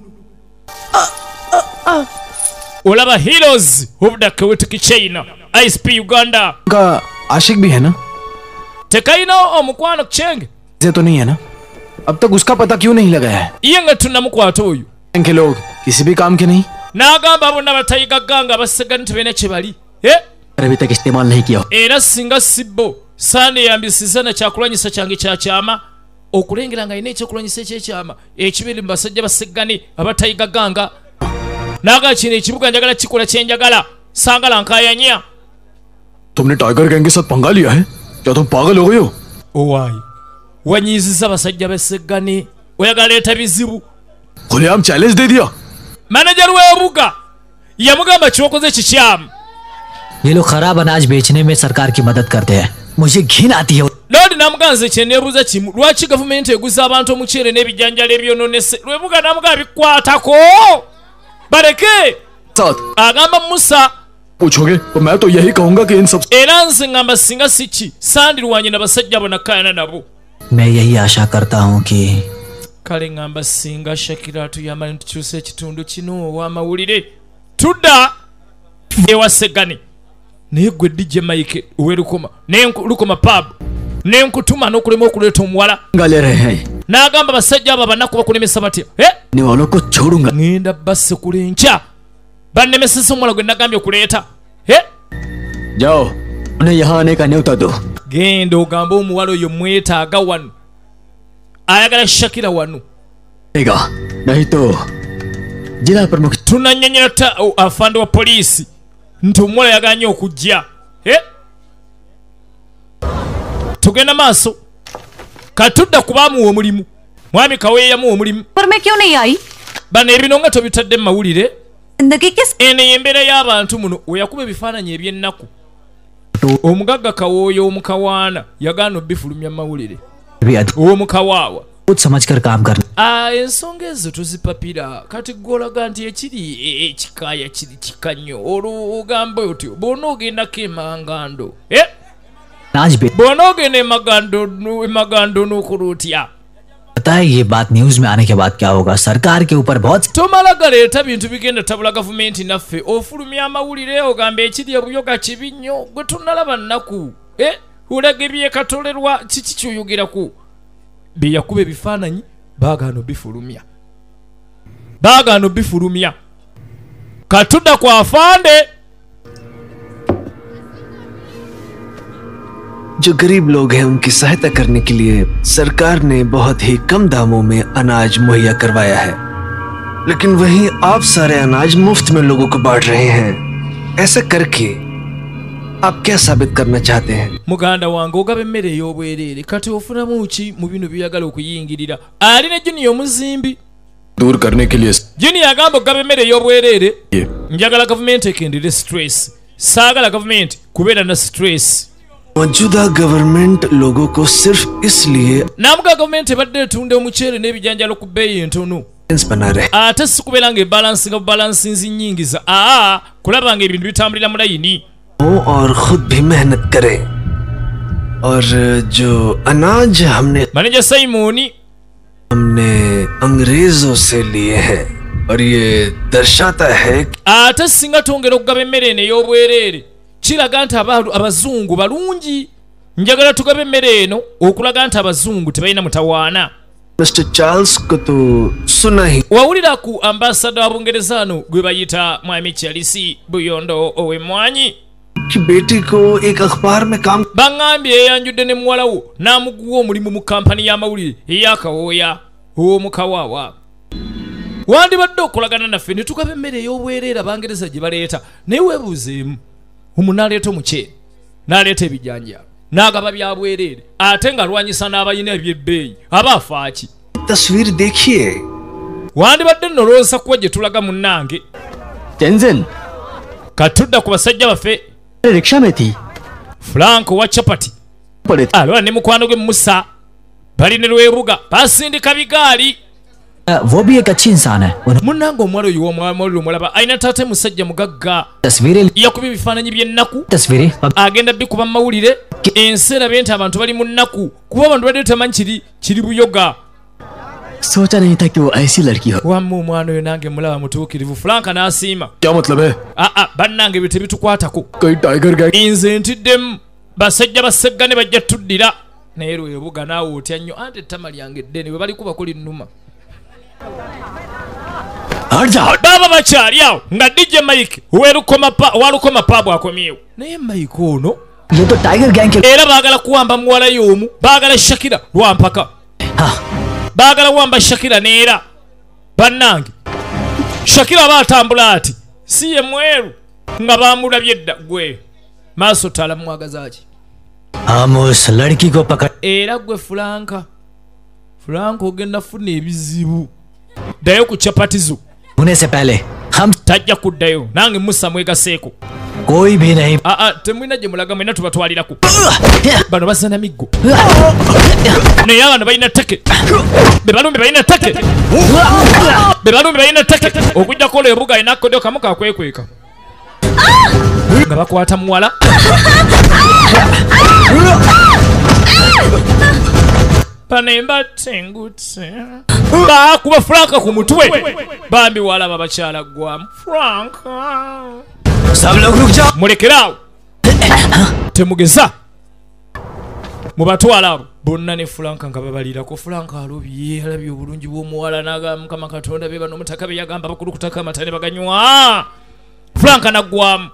[SPEAKER 1] olaba heroes of the Chaotic China ISP Uganda
[SPEAKER 3] का आशिक भी है ना
[SPEAKER 1] tekayina omukwano kyenge
[SPEAKER 3] ये तो नहीं है ना अब तक उसका पता क्यों नहीं लगाया है
[SPEAKER 1] iye nga tunnamukwata oyo
[SPEAKER 3] इनके लोग किसी भी काम के नहीं
[SPEAKER 1] n'agamba bonna batayigagganga abasigani tebalina kye bali
[SPEAKER 3] अभी तक इस्तेमाल नहीं किया
[SPEAKER 1] era singa sibbo sandeyambisiza na kyakulwanyisa kyange kyakyama okulengera nga alina ekyokulwanyisa ekyekyama ekibiri mu basajja basigani abatayigagganga naga kino ekibuga njagala kikola kyenjagala sangala nkayanya
[SPEAKER 3] तुमने Tiger Gang के साथ पंगा लिया है क्या तुम पागल हो गए हो
[SPEAKER 1] owaayi wanyiiziza abasajja basigani oyagala leeta bizibu
[SPEAKER 3] खुलेआम चैलेंज दे दिया
[SPEAKER 1] manager w'ebuga yamugamba kyokoze kikyamu
[SPEAKER 5] ये लोग खराब अनाज बेचने में सरकार की मदद करते हैं मुझे घिन आती है
[SPEAKER 1] lodi namuganze kyeneebuuza kimu lwaki gavumenti eguza abantu omuceere n'ebijanjalo ebyononese lwebuga namugamba bikwatako baleke
[SPEAKER 3] साथ
[SPEAKER 1] agamba Musa
[SPEAKER 3] पूछोगे तो मैं तो यही कहूंगा कि इन सब
[SPEAKER 1] era nze ngamba singa siki sandirwanye n'abasajja abo nakkaayana nabo
[SPEAKER 5] मैं यही आशा करता हूँ कि
[SPEAKER 1] kale ngamba singa Shakira atuyamba ne tukyusa ekitundu kino ow'amawulire tudda ewa Segane naye gwe DJ Mike ow'erukoma lukoma pub nenkutuma n'okulema okuleeta omuwala
[SPEAKER 3] गाले रहे हैं
[SPEAKER 1] n'agamba basajja abo abanaku bakulemesa batya
[SPEAKER 3] ने वालों को छोड़ूंगा
[SPEAKER 1] ŋŋenda basse kulenkya bannemesesa omuwala gwe nagambye okuleeta
[SPEAKER 3] जाओ उन्हें यहाँ आने का न्योता दो
[SPEAKER 1] genda ogambe omuwala oyo mwetaaga wano ayagala Shakira wano
[SPEAKER 3] नहीं तो जिला प्रमुख
[SPEAKER 1] tunanyonyera afande wa poliisi nti omuwala yagala nnyo okujja tugenda maaso katudda kubaamuwa omulimu mwami kaweeyamuwa omulimu
[SPEAKER 2] पर मैं क्यों नहीं आई
[SPEAKER 1] bano ebino nga tobitadde mu mawulire
[SPEAKER 2] जिंदगी किस
[SPEAKER 1] eno y'embeera y'abantu muno weyakuba ebifaananyi eby'ennaku omugagga kawooyo omukawaana yagaana obbifulumya mu mawulire ow'omukawaawa
[SPEAKER 5] कुछ समझकर काम करना
[SPEAKER 1] ensonga ezo tuzipapira kati gwolaga nti ekiri ekikaaya kiri kika nnyo olwo ogambe otyo bw'ona ogendako emangando
[SPEAKER 5] अनाज बेच
[SPEAKER 1] bw'ona ogenda emagando n'okola otya
[SPEAKER 5] पता है ये बात न्यूज में आने के बाद क्या होगा सरकार के ऊपर बहुत
[SPEAKER 1] tomala galeeta bintu bigenda tabula gavumenti naffe ofulumya amawulire ogamba ekiri ebuyoga kibi nnyo gwe tunalaba nnaku olaga ebyekatolerwa kiki kyoyogeraku beyakuba ebifaananyi baagaana obifulumya katudda kwa afande
[SPEAKER 6] जो गरीब लोग हैं उनकी सहायता करने के लिए सरकार ने बहुत ही कम दामों में अनाज मुहैया करवाया है, लेकिन वहीं आप सारे अनाज मुफ्त में लोगों को बांट रहे हैं। ऐसा करके आप क्या साबित करना चाहते हैं?
[SPEAKER 1] muganda wange ogaba emmere ey'obwereere kati ofunamu ki mu bino byagala okuyingirira alina juniya omuzimbi
[SPEAKER 3] दूर करने के लिए
[SPEAKER 1] Jini agamba gavumenti ey'obwereere njagala gavumenti ekendere stress saagala gavumenti kubeera na stress.
[SPEAKER 6] मौजूदा गवर्नमेंट लोगों को सिर्फ इसलिए
[SPEAKER 1] Namuga gavumenti ebadde etunda omuceere n'ebijanjalo ku bbeeyi entono
[SPEAKER 6] बना रहे
[SPEAKER 1] ate si kubeera ng'ebalansinga bubalansinzi nnyingiza kulaba ng'ebintu bitambulira mu layini.
[SPEAKER 6] और खुद भी मेहनत करें और जो अनाज
[SPEAKER 1] Maneja Simoni
[SPEAKER 6] अंग्रेजों से लिए हैं और ये दर्शाता है
[SPEAKER 1] ate singa twongera okugaba emmere eno ey'obwereere kiraga nti abazungu balungi. Njagala tugabe emmere eno okulaga nti abazungu tebalina mutawaana.
[SPEAKER 6] Mister Charles को तो सुना ही
[SPEAKER 1] Wawulira ku ambasada wa Bungereza ano gwe bayita Mwami Charles Buyondo ow'Emmwanyi
[SPEAKER 6] कि बेटी को एक अखबार में काम
[SPEAKER 1] baŋŋambye yeyanjudde ne muwala wo n'amuguwa omulimu mu kampani y'amawulire ey'akawooya ow'omukawaawa. Wandibadde okolagana naffe ne tugaba emmere ey'obwereere Abangereza gye baleeta naye weebuuzeemu omu n'aleeta omuceere n'aleeta ebijanjalo n'agaba bya bwereere ate ng'alwanyisa n'abalina eby'ebbeeyi aba afa ki?
[SPEAKER 6] तस्वीर देखिए
[SPEAKER 1] Wandibadde nolowooza kuwa gye tulaga munnange
[SPEAKER 5] टेंजन
[SPEAKER 1] katudda ku basajja baffe
[SPEAKER 5] rickshaw में थी
[SPEAKER 1] Frank wa Chapati
[SPEAKER 5] पड़े थे
[SPEAKER 1] alwa ne mukwano gwe Musa bali ne Lwebuga basindika bigaali.
[SPEAKER 5] वो भी एक अच्छी इंसान है
[SPEAKER 1] Munnange omuwala oyo w'omwamawulire omulaba alina taata musajja mugagga
[SPEAKER 5] तस्वीरें
[SPEAKER 1] yakuba ebifaananyi by'ennaku
[SPEAKER 5] तस्वीरें
[SPEAKER 1] agenda bikuba mu mawulire ensi erabe nti abantu bali mu nnaku kuba abantu badde temanyi kiri buyoga.
[SPEAKER 5] सोचा नहीं था कि वो ऐसी लड़की हो
[SPEAKER 1] Wamma omwana oyo nange mulaba mutuukirivu. Frank n'asiima
[SPEAKER 3] क्या मतलब है
[SPEAKER 1] bannange ebyo tebitukwatako
[SPEAKER 3] कई Tiger Gang
[SPEAKER 1] nze ntiddemu basajja baseggane bajja tuddira naye Lwebuga naawe otya nnyo anti ettama lyange eddene bwe balikuba kuli nnuma. Baba bakyali awo nga DJ Mike owalukoma paabu akomyewo naye Mike ono
[SPEAKER 5] ये तो Tiger Gang के
[SPEAKER 1] era baagala kuwamba muwala y'omu baagala Shakira lwampaka baagala wamba Shakira neera bannange Shakira aba atambula ati si ye mweru nga bamulabye edda gwe maaso tala mwagazaaki
[SPEAKER 5] हम उस लड़की को पकड़
[SPEAKER 1] era gwe Frank ogenda funa ebizibu ddayo ku Chapatizo
[SPEAKER 5] होने से पहले हम
[SPEAKER 1] tajja kuddayo nange Musa mwegaseeko
[SPEAKER 5] कोई भी नहीं
[SPEAKER 1] temulina gye mulaga mwena tubatwalirako bano basana miggo naye abano balina tteke bebalumbe balina tteke bebalumbe balina tteke okujjako Lwebuga alina akodyo kamu kakwekweka nga bakwata muwala banembatengute bakuba Frank ku mutwe bambi walaba bakyala gwamu Frank
[SPEAKER 5] सब लोग रुक जाओ
[SPEAKER 1] mulekeraawo temugeza mubatwala abo bonna ne Frank nga babalirako. Frank alabye obulungi bw'omuwala n'agamba Mukama Katonda be bano omutaka be yagamba bakulukutako amatane baganywa. Frank naggwamu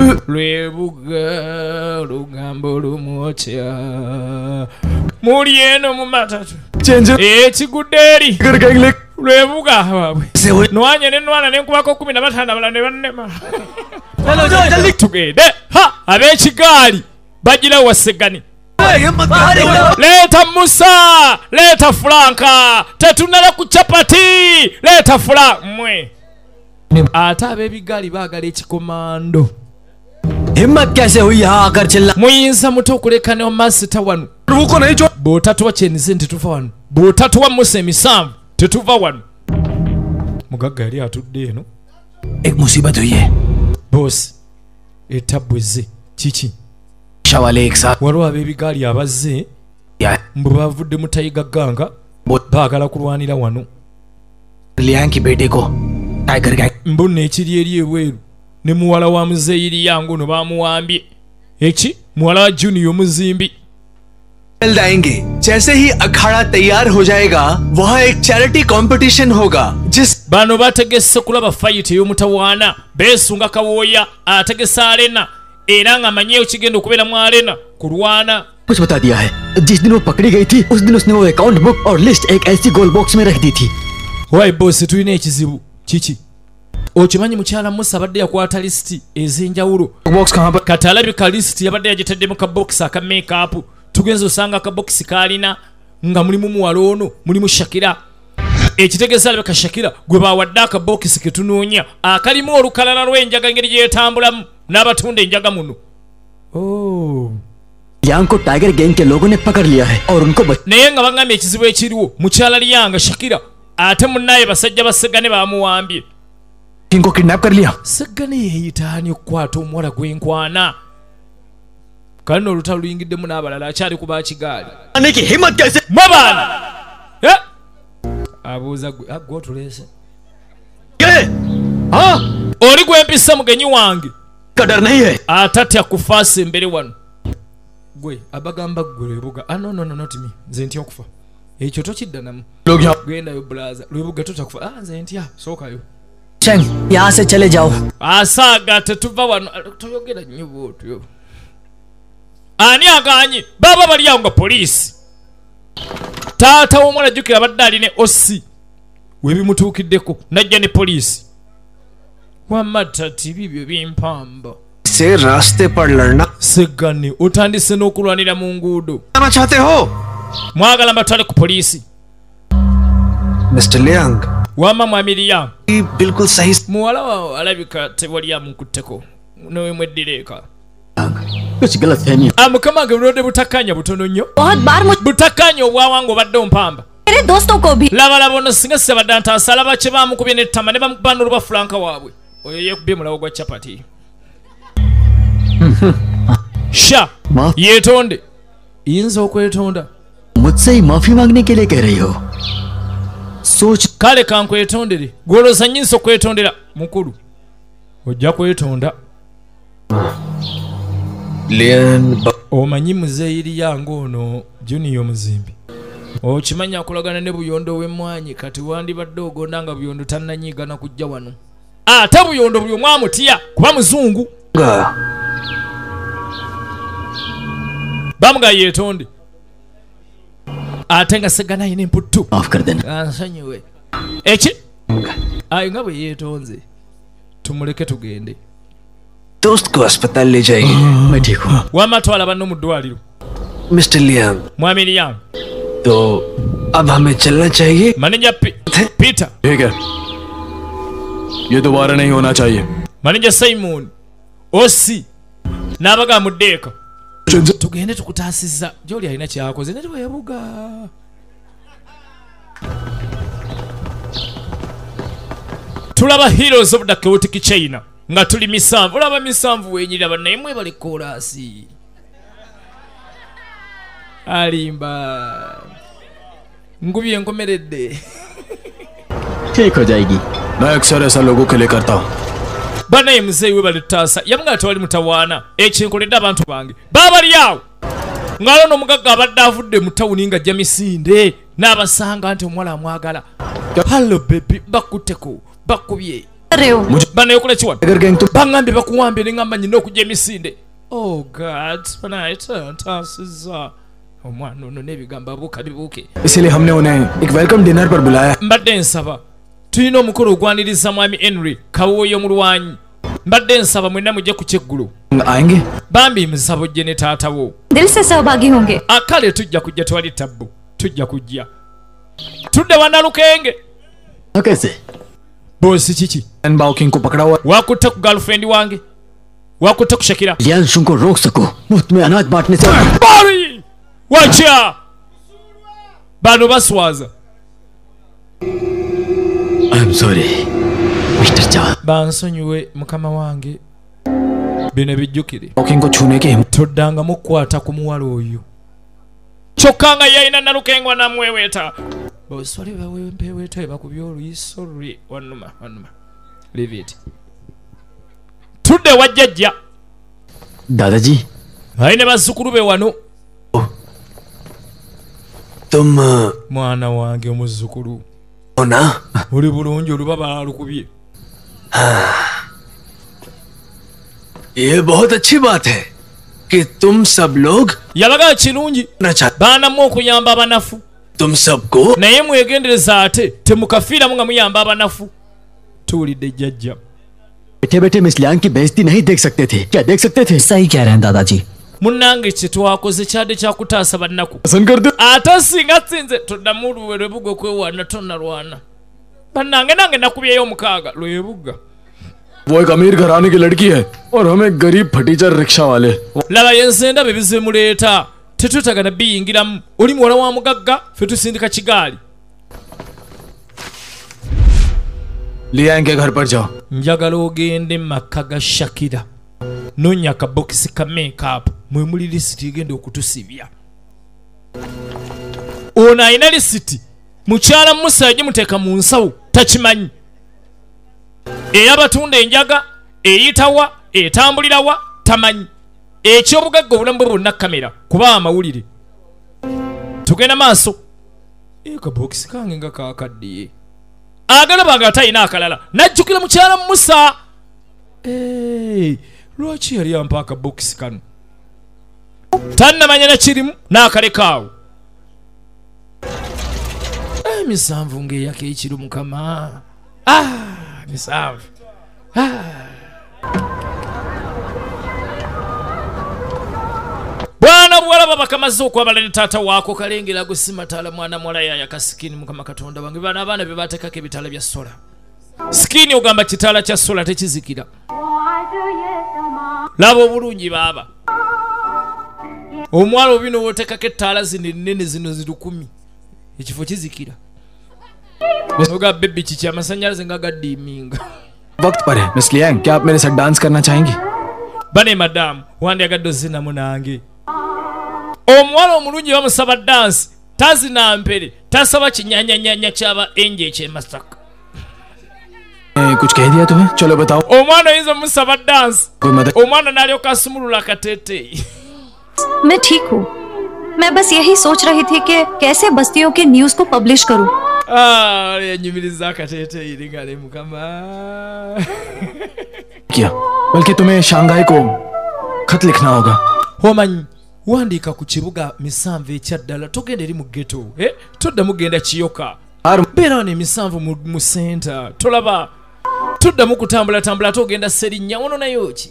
[SPEAKER 1] Lwebuga olugambo lumwokya muli eno mu matatu ekigudde eri Lwebuga nwanye ne nwana nenkubako 15 abala ne bannema tugende ab'ekigaali bagirawo waseggani leeta Musa leeta Franka tetunala ku Chapati leeta Frank mwe ate ab'ebigaali baagala ekikomando.
[SPEAKER 5] हिम्मत कैसे हुई यहाँ आकर चिल्ला
[SPEAKER 1] muyinza muto okuleka ne masita wano bw'otatuwa kyenize tetuva wano bw'otatuwa Musa emisanvu tetuva wano. Mugagga yali atudde eno
[SPEAKER 5] एक मुसीबत हुई है
[SPEAKER 1] boosi etabbu ezze kiki
[SPEAKER 5] वाले एक साथ
[SPEAKER 1] waliwo ab'ebigaali abazze mbu bavudde mu Tayiga Ganga baagala kulwanira wano
[SPEAKER 5] Liang की बेटे को Tiger Gang
[SPEAKER 1] mbu nno ekiri eri ebweru ne muwala wa muzeeyiri yange ono bamuwambye eki muwala wa Junior omuzimbi
[SPEAKER 6] जल्द आएंगे जैसे ही अखाड़ा तैयार हो जाएगा वहाँ एक चैरिटी कंपटीशन होगा जिस
[SPEAKER 1] bano bategese kulaba fayiti ey'omutawaana beesunga kawooya ategese arena era ng'amanyeewo kigenda okubeera mu arena kulwana.
[SPEAKER 5] कुछ बता दिया है जिस दिन वो पकड़ी गई थी उस दिन उसने वो अकाउंट बुक और लिस्ट एक ऐसी गोल बॉक्स में रख दी थी
[SPEAKER 1] Why boss tulina ekizibu kiki okimanyi mukyala Musa abadde yakwata lisiti ez'enjawulo kati alabika lisiti yabadde yagitadde mu kabokisi aka makeup tugenza osanga akabokisi kalina nga mulimu muwala ono mulimu Shakira ekitegeeza alabeka Shakira gwe bawadde akabokisi ke tunoonya akalimu olukalala lw'enjaga engeri gye yeetambulamu n'abatunda enjaga muno.
[SPEAKER 5] Liang को Tiger Gang के लोगों ने पकड़ लिया है और उनको
[SPEAKER 1] naye nga bagambye ekizibu ekiriwo mukyala Lyanga Shakira ate munnaye basajja ba Segane bamuwambye.
[SPEAKER 3] इनको किडनैप कर लिया.
[SPEAKER 1] Segane yeeyita ani okukwata omuwala gw'enkwana? Kano olutalo luyingiddemu n'abalala akyali ku bakigaali.
[SPEAKER 5] आने की हिम्मत कैसे?
[SPEAKER 1] Mwabaana abuuza gwe otuleese oli gwempisa mugenyi wange
[SPEAKER 5] का डर नहीं है.
[SPEAKER 1] atatya kufaasa embere wano. Gwe abagamba gwe Lwebuga. No, not me. Nze ntya okufa. Ekyo tokidda namu.
[SPEAKER 3] लोग यहाँ
[SPEAKER 1] Gwendayo brother. Lwebuga totya kufa. Nze ntya. Sookayo.
[SPEAKER 5] Chang यहाँ से चले जाओ.
[SPEAKER 1] Asaaga tetuva wano. Toyogera nnyo bwotyo. Ani agaanyi? Baba bali awo nga poliisi. Taata w'omwana ajjukira abadde aline OC. Webimutuukiddeko najja ne poliisi. Wamma tati bibyo bimpamba.
[SPEAKER 6] से रास्ते पर लड़ना
[SPEAKER 1] Segane otandise n'okulwanira mu nguudo.
[SPEAKER 6] चाहते हो
[SPEAKER 1] Mwagala mbatwale ku poliisi.
[SPEAKER 6] Mister Liang
[SPEAKER 1] Wamma mwami Lyang.
[SPEAKER 6] बिल्कुल सही.
[SPEAKER 1] Muwala wawe alabika tewali amunkutteko. Nowe mweddireeka.
[SPEAKER 5] कुछ गलत फहमी.
[SPEAKER 1] Mukama wange bulwadde butakkaanya butono nnyo.
[SPEAKER 2] बहुत बार मुझ
[SPEAKER 1] Butakkaanya obwawange obadde ompamba.
[SPEAKER 2] मेरे दोस्तों को भी
[SPEAKER 1] Labalaba ono singa sibadde ntaasa alaba kye baamukubye n'ettama ne bamukubba n'oluba Franka waabwe. Oyo yeekubye mulawo gwa capati. Sha
[SPEAKER 5] माफ
[SPEAKER 1] yeetonde. Yinza okwetonda.
[SPEAKER 5] मुझसे ही माफी मांगने के लिए कह रही हो? सोच
[SPEAKER 1] Kale kankwetondere. Gwolooza nnyinza okwetondera mukulu. Ojja kwetonda.
[SPEAKER 6] लियन
[SPEAKER 1] Omanyi muzeeyi Lyanga ono Junior Muzimbi. Okimanya akolagana ne Buyondo w'emmwanyi kati wandibadde ogonda nga Buyondo tannanyiigana kujja wano. Ate Buyondo buli omu amutya kuba muzungu. Bamuga yeetonde. Ate nga Segane ayina emputtu.
[SPEAKER 5] माफ कर देना.
[SPEAKER 1] Ansonyiwe. Eki? Ayi nga bwe yeetonze. Tumuleke tugende.
[SPEAKER 6] दोस्त को अस्पताल ले जाइए.
[SPEAKER 5] मैं ठीक हूँ.
[SPEAKER 1] Wamma twala banno mu ddwaliro.
[SPEAKER 6] Mister Liang
[SPEAKER 1] Mwami Lyang.
[SPEAKER 6] तो अब हमें चलना चाहिए.
[SPEAKER 1] Manager Peter.
[SPEAKER 3] ठीक है, ये दोबारा नहीं होना चाहिए.
[SPEAKER 1] Manager Simon. OC. N'abaga mu ddeeka. Tugende tukutaasizza. Gy'oli alina kyakoze ne teweebuga. Tulaba Heroes of the Chaotic China nga tuli misanvu. Olaba misanvu wenyiraba naye mwebale koolaasi. Alimba. Ngubi enkomeredde.
[SPEAKER 5] ठीक हो जाएगी.
[SPEAKER 3] मैं अक्सर ऐसा लोगों के लिए करता हूँ.
[SPEAKER 1] Banaye muzeeyi we balitaasa yamuga tewali mutawaana ekyenkoledde abantu bange baabali awo ngalo n'omugagga abadde avudde mu tawuni nga ajja misinde n'abasanga nti omuwala amwagala. Hallo bebi bakutteko bakubye
[SPEAKER 2] रहे हो
[SPEAKER 1] banayokola kiwano
[SPEAKER 3] टाइगर गैंग तो
[SPEAKER 1] baŋŋambye bakuwambye ne ŋŋamba nyina okujja emisinde. Oh God banaye tantaasizza omwana ono n'ebigambo abuuka bibuuke.
[SPEAKER 3] इसीलिए हमने उन्हें एक welcome dinner पर बुलाया.
[SPEAKER 1] Mbadde nsaba tulina omukolo ogwaniriza mwami Henry Kawooyo mulwanyi. Mbadde nsaba mwenna mujje ku kyeggulo.
[SPEAKER 3] आएंगे.
[SPEAKER 1] Bambi musabo gye ne taata wo.
[SPEAKER 2] दिल से सहभागी होंगे.
[SPEAKER 1] Akale tujja kujja tewali tabbu. Tujja kujja. Tudde Wannalukenge.
[SPEAKER 5] कैसे?
[SPEAKER 1] Bosi kiki?
[SPEAKER 3] एन बाओकिंग को पकड़ा हुआ.
[SPEAKER 1] Wakutte ku girlfriend wange. Wakutte ku Shakira.
[SPEAKER 5] लियांशुं को रोक सको मुफ्त में अनाज बांटने से.
[SPEAKER 1] Bari! Wacha! Bano baswaza.
[SPEAKER 5] I'm sorry, Mr. Chan.
[SPEAKER 1] Bansonyiwe mukama wange. Bino bijjukire.
[SPEAKER 3] बाओकिंग को छूने की हिम्मत.
[SPEAKER 1] Toddanga mukwata ku muwala oyo. Kyokka nga yalina Nalukenge namweweeta. Bosole bawempeweeta bakubye oluyiso lwe wannuma. Leave it. Tudde wajjajja.
[SPEAKER 5] दादाजी
[SPEAKER 1] Ayine bazzukulu be wano.
[SPEAKER 6] तुम
[SPEAKER 1] Mwana wange omuzzukulu.
[SPEAKER 6] हो ना.
[SPEAKER 1] Oli bulungi oluba baalukubye.
[SPEAKER 6] ये बहुत अच्छी बात है कि तुम सब लोग
[SPEAKER 1] Yabaga kirungi
[SPEAKER 6] ना चाहते.
[SPEAKER 1] baanamu okuyamba abanafu.
[SPEAKER 6] तुम सबको
[SPEAKER 1] Naye mwegendereza ate temukafiiramu nga muyamba abanafu. Tuwulidde jjajja.
[SPEAKER 5] बैठे बैठे मिस लियांग की बेइज्जती नहीं देख सकते थे क्या? देख सकते थे.
[SPEAKER 7] सही कह रहे हैं दादाजी.
[SPEAKER 1] munnange kye twakoze kyadde kyakutaasa bannaku
[SPEAKER 3] पसंद करते
[SPEAKER 1] ate singa sinze toddamu lwebuga okwewaana tonnalwana bannange nange nakubyeyo omukaaga lwebuga
[SPEAKER 3] वो एक अमीर घराने की लड़की है और हमें गरीब फटीचर रिक्शा वाले
[SPEAKER 1] laba yensenda be bizimuleeta tetwetagana biyingiramu oli muwala wa mugagga ffe tusindika kigaali
[SPEAKER 3] लिया इनके घर पर जाओ
[SPEAKER 1] njagala ogende maka ga Shakira nonya akabokisi ka makeup mwe muli lisiti egenda okutusibya ono ayina lisiti mukyala musa yagimuteeka mu nsawo takimanyi eyabatunda enjaga eyitawa etambulirawa tamanyi ekyobugagga obulamu bwe bwonna kamera kuba amawulire tugenda maaso akabokisi kange nga kakaddiye agalaba nga talina akalala najjukira mukyala musa lwaki yali ampa akabokisi kano tannamanya nakirimu n'akalekaawo emisanvu ng'eyaka ekiro mukama misanvu bwana buwala babakamaze okwabala ne taata waako kalengera gusimataala mwana mwala yaya kasikini mukama katonda wange bana abaana be baatekako ebitaala bya sola sikini ogamba kitaala kya sola tekizikira laba obulungi baaba omwala obi n'otekako ettaala zino ennene zino zirukumi ekifo kizikira oga bebi kiki amasanyalaze nga gaddiiminga
[SPEAKER 3] वक्त पर है miss Liang क्या आप मेरे साथ डांस करना चाहेंगी
[SPEAKER 1] bane madamu wandyagadde ozinamu nange omuwala omulungi bamusaba dansi tazina mpere tasaba kinyanyanyanya kyaba enje ekyemasaka
[SPEAKER 3] कुछ कह दिया तुम्हें चलो बताओ
[SPEAKER 1] omwana oyinza omusaba dansi
[SPEAKER 3] कोई मदद
[SPEAKER 1] omwana n'alyoka asumulula akateeteeyi
[SPEAKER 2] मैं ठीक हूँ मैं बस यही सोच रही थी कि कैसे बस्तियों की न्यूज को पब्लिश करूँ
[SPEAKER 1] yanyumiriza akateeteeyi ligale mukama
[SPEAKER 3] किया बल्कि तुम्हें शंघाई को खत लिखना होगा
[SPEAKER 1] omanyi wandiika ku kibuga misanvu ekyaddala togenda eri mu ghetto toddamu genda kiyoka beera wano emisanvu mu senta tolaba toddamu kutambulatambula ate ogenda Serinnya wono nayo ki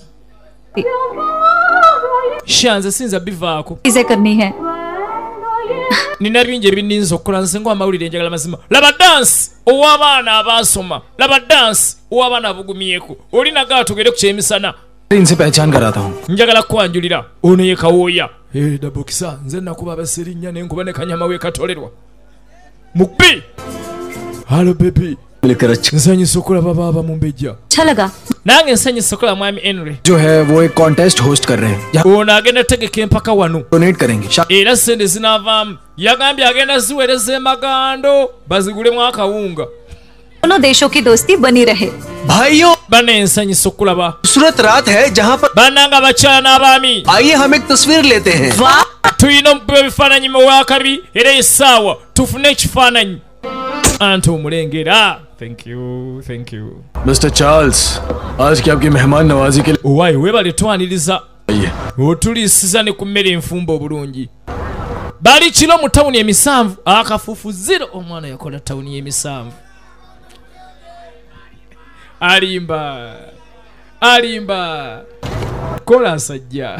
[SPEAKER 1] shanze sinza bivaako
[SPEAKER 2] चीजें करनी है
[SPEAKER 1] nina bingi ebininza okukola nze ng'amawulire njagala mazima laba dansi ow'abaana abaasoma laba dansi ow'abaana abugumyeko oli nagaa tugere ku kyemisana
[SPEAKER 3] इनसे पहचान कराता हूँ
[SPEAKER 1] njagala kwanjulira ono ye kawooya dabokisa nze nakuba abaserinnya nenkuba ne kanyama we katolerwa mukbi halo bebi nsanyusa okulaba baaba mu mbejja
[SPEAKER 2] अच्छा लगा
[SPEAKER 1] nange nsanyusa okulaba mwami Henry
[SPEAKER 3] जो है वो एक कॉन्टेस्ट होस्ट कर रहे हैं
[SPEAKER 1] ono agenda tegeka empaka wano
[SPEAKER 3] donate करेंगे
[SPEAKER 1] era sente zinaavaamu yagambye agenda ziweereza emagando bazigulemu akawunga
[SPEAKER 2] दोनों देशों की दोस्ती बनी रहे
[SPEAKER 6] भाइयों
[SPEAKER 1] bane nsanyusa okulaba
[SPEAKER 6] खूबसूरत रात है जहाँ पर
[SPEAKER 1] bannanga abakyala n'abaami
[SPEAKER 6] आइए हम एक तस्वीर लेते हैं
[SPEAKER 1] tulina omukuba ebifaananyi mu waakabi era essaawa tufune ekifaananyi anti omulengera thank you
[SPEAKER 3] mister Charles आज की आपकी मेहमान नवाजी के लिए
[SPEAKER 1] owaayo weebale twaniriza
[SPEAKER 3] आइए
[SPEAKER 1] otuliisiza ne ku mmere enfumba obulungi bali kiro mu tawuni emisanvu akafuufu 0 omwana yakola tawuni y'emisanvu alimba kola nsajja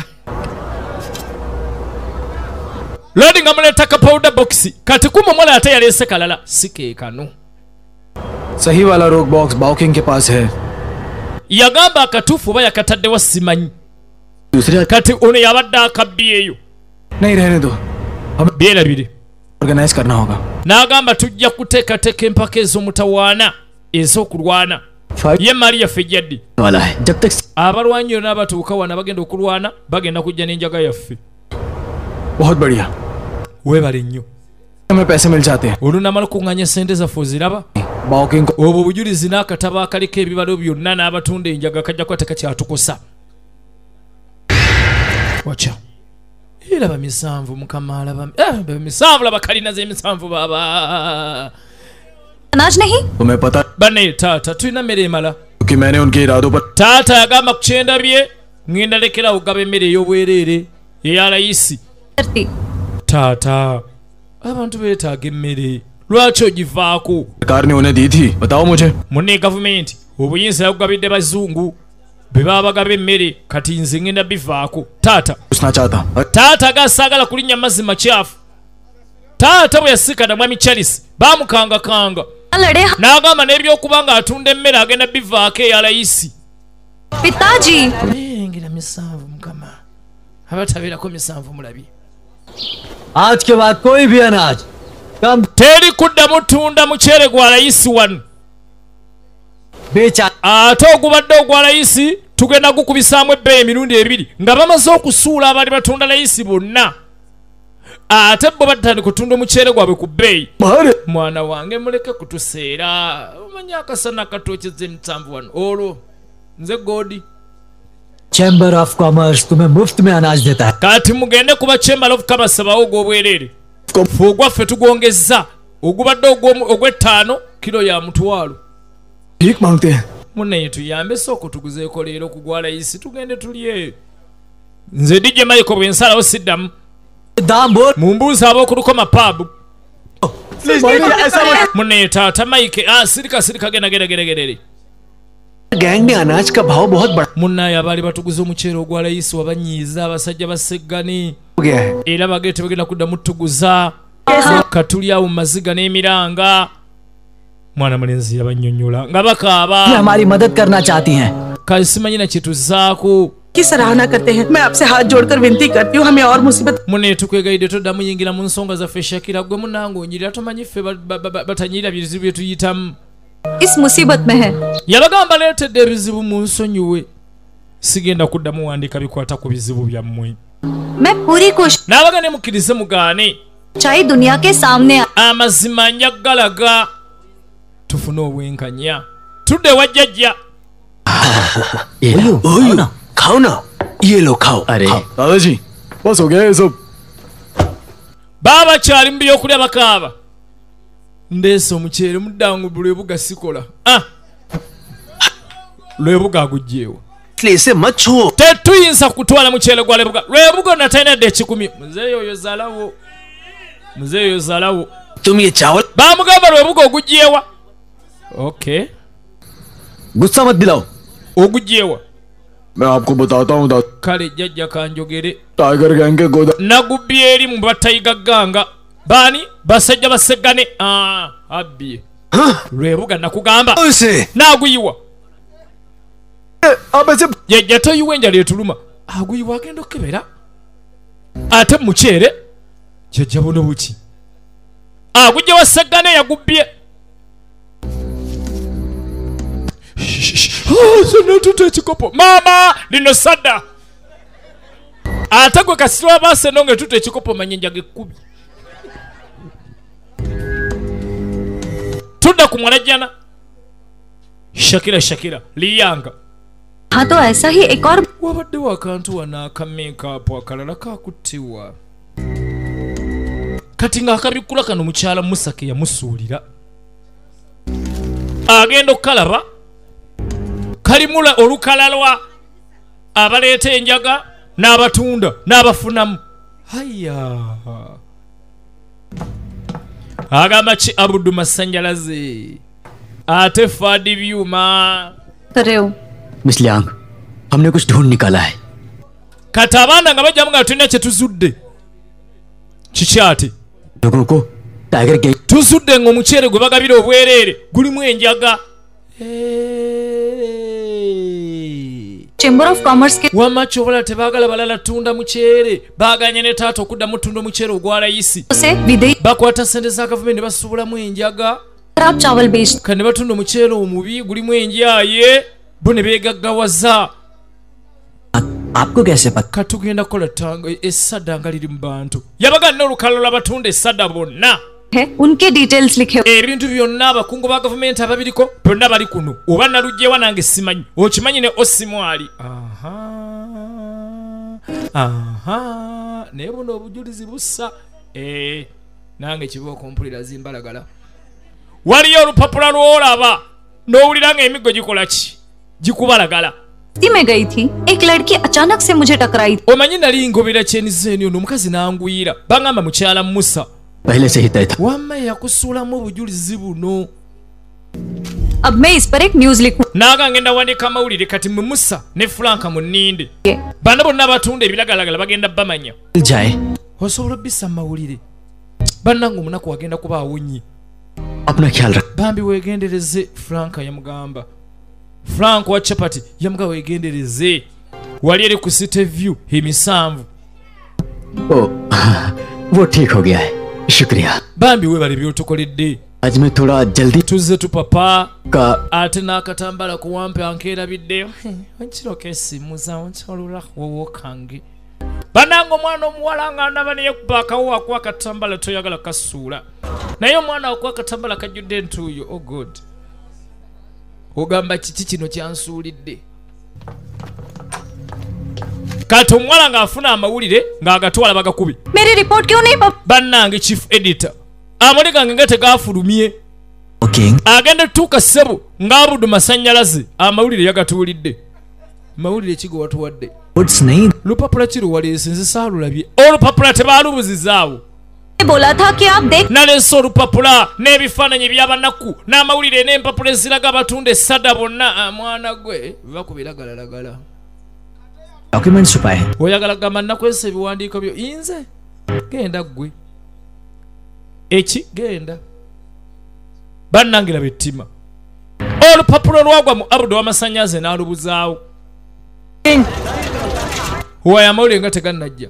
[SPEAKER 1] lodi nga muleeta ka powder box kati kuma omwana ate yaleese kalala sikeekano
[SPEAKER 3] सही वाला रोक बॉक्स बाउकिंग के पास है
[SPEAKER 1] yagamba akatuufu oba yakataddewa simanyi
[SPEAKER 3] दूसरे
[SPEAKER 1] kati ono yabadde akabyeeyo
[SPEAKER 3] नहीं रहने दो हमें
[SPEAKER 1] byerabire
[SPEAKER 3] ऑर्गेनाइज करना होगा
[SPEAKER 1] n'agamba tujja kuteekateeka empaka ez'omutawaana ez'okulwana ye mali yaffe ejjaddi
[SPEAKER 5] वाला है जब तक
[SPEAKER 1] abalwanyi yonna abatuuka wano bagenda okulwana bagenda kujja n'enjaga yaffe
[SPEAKER 3] बहुत बढ़िया
[SPEAKER 1] weebale nnyo
[SPEAKER 3] हमें पैसे मिल जाते हैं
[SPEAKER 1] olunamala kuŋŋanya sente zaffe oziraba
[SPEAKER 3] बाउकिंग को
[SPEAKER 1] obwo obujulizi n'akatabo akaliko ebibalo byonna n'abatunda enjaga kajja kuba tekakyatukosa wacha era bamisanvu mukama alaba bamisanvu laba kalina z'emisanvu baba
[SPEAKER 2] अनाज नहीं
[SPEAKER 3] तुम्हें पता
[SPEAKER 1] bane taata tulina mmere emala
[SPEAKER 3] कि मैंने उनके इरादों पर
[SPEAKER 1] taata yagamba ku kyenda bye ŋŋenda lekerawo gaba emmere ey'obwereere eya layisi
[SPEAKER 2] करती
[SPEAKER 1] taata abantu beetaaga emmere lwaki ogivaako
[SPEAKER 3] सरकार ने उन्हें दी थी बताओ मुझे
[SPEAKER 1] munne gavumenti obuyinza yagugabidde bazungu bwe babagaba emmere kati nze ngenda bivaako taata
[SPEAKER 3] पूछना चाहता हूँ
[SPEAKER 1] taata agasaagala kulinnya mazzi makyafu taata bwe yasikana mwami Charles baamukangakanga
[SPEAKER 2] लड़े
[SPEAKER 1] n'agamba n'ebyokuba nga atunda emmere agenda bivaako eya layisi
[SPEAKER 2] पिताजी
[SPEAKER 1] ngira misanvu mukama abatabeerako misanvu mulabye
[SPEAKER 5] आज के बाद कोई भी अनाज कम
[SPEAKER 1] teri kuddamu tunda muceere gwa layisi wano
[SPEAKER 5] बेचा
[SPEAKER 1] ate ogubadde ogwa layisi tugenda gukubisaamu ebbeeyi emirundi ebiri nga bamaze okusuula abaali batunda layisi bonna ate bo batandika kutunda omuceere gwabwe ku bbeeyi
[SPEAKER 3] बाहर
[SPEAKER 1] mwana wange muleke kutuseera omanyi akasana katokyeza emisanvu wano olwo nze godi
[SPEAKER 5] chamber of commerce तुम्हें मुफ्त में अनाज देता है
[SPEAKER 1] kati mugende kuba chamber of commerce bawogo obwereere fe ogwaffe tugwongezza ogubadde ogw'ettaano kilo ya mutwalo
[SPEAKER 3] ठीक मांगते हैं
[SPEAKER 1] munaye tuyambe soko tuguzeeko leero kugwa layisi tugende tulye nze DJ Michael bwe nsalawo siddamu
[SPEAKER 5] दाम बोल
[SPEAKER 1] mumbuuza ab'okulukoma pub
[SPEAKER 5] ऐसा मत
[SPEAKER 1] munaye taata Mike sirika genda
[SPEAKER 6] gang ने अनाज का भाव बहुत बढ़ा
[SPEAKER 1] munnaye abaali batuguza omuceere ogwa layisi wabanyiiza abasajja baseggani
[SPEAKER 6] गया है
[SPEAKER 1] era bagete bagenda kuddamu tuguza katuli awo mu maziga n'emiranga mwana mulenzi yabannyonnyola nga bakaaba
[SPEAKER 5] हमारी मदद करना चाहती हैं
[SPEAKER 1] kale simanyi na kyetuzaako
[SPEAKER 4] की सराहना करते हैं। मैं आपसे हाथ जोड़कर विनती करती हूँ, हमें और मुसीबत
[SPEAKER 1] munaye tukwegayidde toddamu yingira mu nsonga zaffe Shakira gwe munange onyirira tomanyi ffe batanyirira bizibu bye tuyitamu
[SPEAKER 2] इस मुसीबत में है
[SPEAKER 1] yabagamba leetedde ebizibu mu nsonyiwe sigenda kuddamu wandiika bikwata ku bizibu byammwe
[SPEAKER 2] मैं पूरी कोशिश
[SPEAKER 1] n'abaga ne mukkirize mugaane
[SPEAKER 2] चाहे दुनिया के सामने
[SPEAKER 1] amazima njagalaga tufune obwenkanya tudde wa jjajja
[SPEAKER 6] ओयो खाओ ना ये लो खाओ
[SPEAKER 5] अरे
[SPEAKER 6] खाओ।
[SPEAKER 3] दादाजी बस हो गया ये सब
[SPEAKER 1] baaba kyali mu byokulya bakaaba ndeese omuceere muddangu lwebuga sikola lwebuga agugjeewo
[SPEAKER 6] इसलिए इसे मत छुओ
[SPEAKER 1] tetuyinza kutwala muceere gwa lwebuga natalina dde 10 muzeeyo oyo zaalawo
[SPEAKER 6] तुम ये चावल
[SPEAKER 1] baamugamba lwebuga ogugjeewa okay
[SPEAKER 5] गुस्सा मत दिलाओ
[SPEAKER 1] ogugjeewa
[SPEAKER 3] मैं आपको बताता हूँ
[SPEAKER 1] kale jjajja kanjogere
[SPEAKER 3] Tiger Gang के गोदा
[SPEAKER 1] nagubbye eri mu batayiga ganga baani basajja baseggane abbye lwebuga nakugamba
[SPEAKER 6] इसे
[SPEAKER 1] naaguyiwa
[SPEAKER 3] आप ऐसे
[SPEAKER 1] jjajja toyiwa enjala etuluma aguyiwa agenda okukebera ate muceere jjajja buno buki agujja waseggane yagubbye zenatuta ekikopo maama lino sadda ate gwe kasirwa baase nonge tuta ekikopo manye njaga 10 tudda ku mwanajjana Shakira liyanga
[SPEAKER 2] हाँ तो ऐसा ही एक और
[SPEAKER 1] wabaddewo akantu wano akameekaapu akalala kakuttiwa kati ng'akabikkula kano mukyala Musake yamusuulira agenda okukalaba kalimula olukalalwa abaleeta enjaga n'abatunda n'abafunamu haya agamba ki Abudu Masanjalaze ate Fadi byuma
[SPEAKER 2] कर रहे हो
[SPEAKER 5] miss Liang हमने कुछ ढूंढ निकाला है
[SPEAKER 1] kati abaana nga bajjamu nga tulina kye tuzudde kiki ate
[SPEAKER 5] लोगों को Tiger Gang
[SPEAKER 1] tuzudde ng'omuceere gwe bagabira obwereere gulimu enjaga
[SPEAKER 2] chamber of commerce के
[SPEAKER 1] wamma kyobola tebaagala balala tunda muceere baaganye ne taata okuddamu tunda omuceere ogwa layisi
[SPEAKER 2] से विदेश
[SPEAKER 1] bakwata sente za gavumenti ne basuubulamu enjaga
[SPEAKER 2] आप चावल बेच
[SPEAKER 1] kati ne batunda omuceere omubi gulimu enjaaye bo ne beegaggawaza
[SPEAKER 5] आपको कैसे पता
[SPEAKER 1] katugenda kukola essadda nga liri mu bantu yabaga nina olukalala lw'abatunda essadda bonna
[SPEAKER 2] है उनके डिटेल्स लिखे हुए
[SPEAKER 1] ebintu byonna abakungu ba gavumenti ababiriko byonna bali kuno oba nalugyewa nange simanyi okimanyi ne osimwali naye buno obujulizi bussa nange kiba okumpulira zimbalagala waliyo olupapula lw'olaba n'owulira nga emiggo gikola ki gikubalagala
[SPEAKER 2] में गई थी एक लड़की अचानक से मुझे टकराई
[SPEAKER 1] omanyi nali ngobera kyenizeeni ono omukazi n'anguyira bangamba mukyala Musa
[SPEAKER 5] पहले से ही तय था
[SPEAKER 1] wamma yakusuulamu obujulizi buno
[SPEAKER 2] अब मैं इस पर एक न्यूज लिखूं।
[SPEAKER 1] Naga ngenda wandika amawulire kati mu Musa ne Franka mu Nninde. Bano bonna batunda ebiragalagala bagenda bamanya.
[SPEAKER 5] जाए
[SPEAKER 1] Osobola bisa amawulire. Bannange omunaku wagenda kuba awunyi.
[SPEAKER 5] अपना ख्याल रख
[SPEAKER 1] Bambi weegendereze Franka yamugamba. Frank wa Chapati yamugamba weegendereze. Wali eri ku City View emisanvu.
[SPEAKER 5] ओ वो ठीक हो गया है शुक्रिया
[SPEAKER 1] Bambi webale byotukoledde.
[SPEAKER 5] आज मैं थोड़ा जल्दी
[SPEAKER 1] Tuzze tupapa
[SPEAKER 5] का
[SPEAKER 1] ate n'akatambala kuwampe ankeerabiddeyo. Wankiroko essimuza wankyalula wowo kange. Bannange omwana omuwala nga ndaba naye kuba akawo akuwa akatambala toyagala kasuula. Naye omwana akuwa akatambala kajjudde entuuyo. Oh God. Ogamba kiki kino kyansuulidde. Kati omuwala ng'afuna amawulire ng'agatwala bagakubi.
[SPEAKER 2] मेरी report क्यों नहीं
[SPEAKER 1] Bannange chief editor. Amawulire gange nga tegaafulumye.
[SPEAKER 5] Okay
[SPEAKER 1] Agenda tuuka ssebo ng'abudu masannyalaze amawulire yagatuulidde. Mawulire ki ge watuwadde?
[SPEAKER 5] Woods नहीं
[SPEAKER 1] Lupapula ki lwaleese nze saalulabye. Olupapula tebaalubuzizaawo.
[SPEAKER 2] बोला था कि आप देख
[SPEAKER 1] Naleese olupapula n'ebifaananyi by'abanaku n'amawulire n'empapula eziraga abatunda essada bonna. Mwana gwe biva ku biragalalagala.
[SPEAKER 5] Document छुपाए हैं
[SPEAKER 1] Oyagala gamba nnakwesa ebiwandiiko byo inze? Genda ggwe. Eki genda. Bannange laba ettima. Olupapula olwagwa mu abudu w'amasannyalaze n'alubuzaawo. Waaya amawulire nga tegannajja.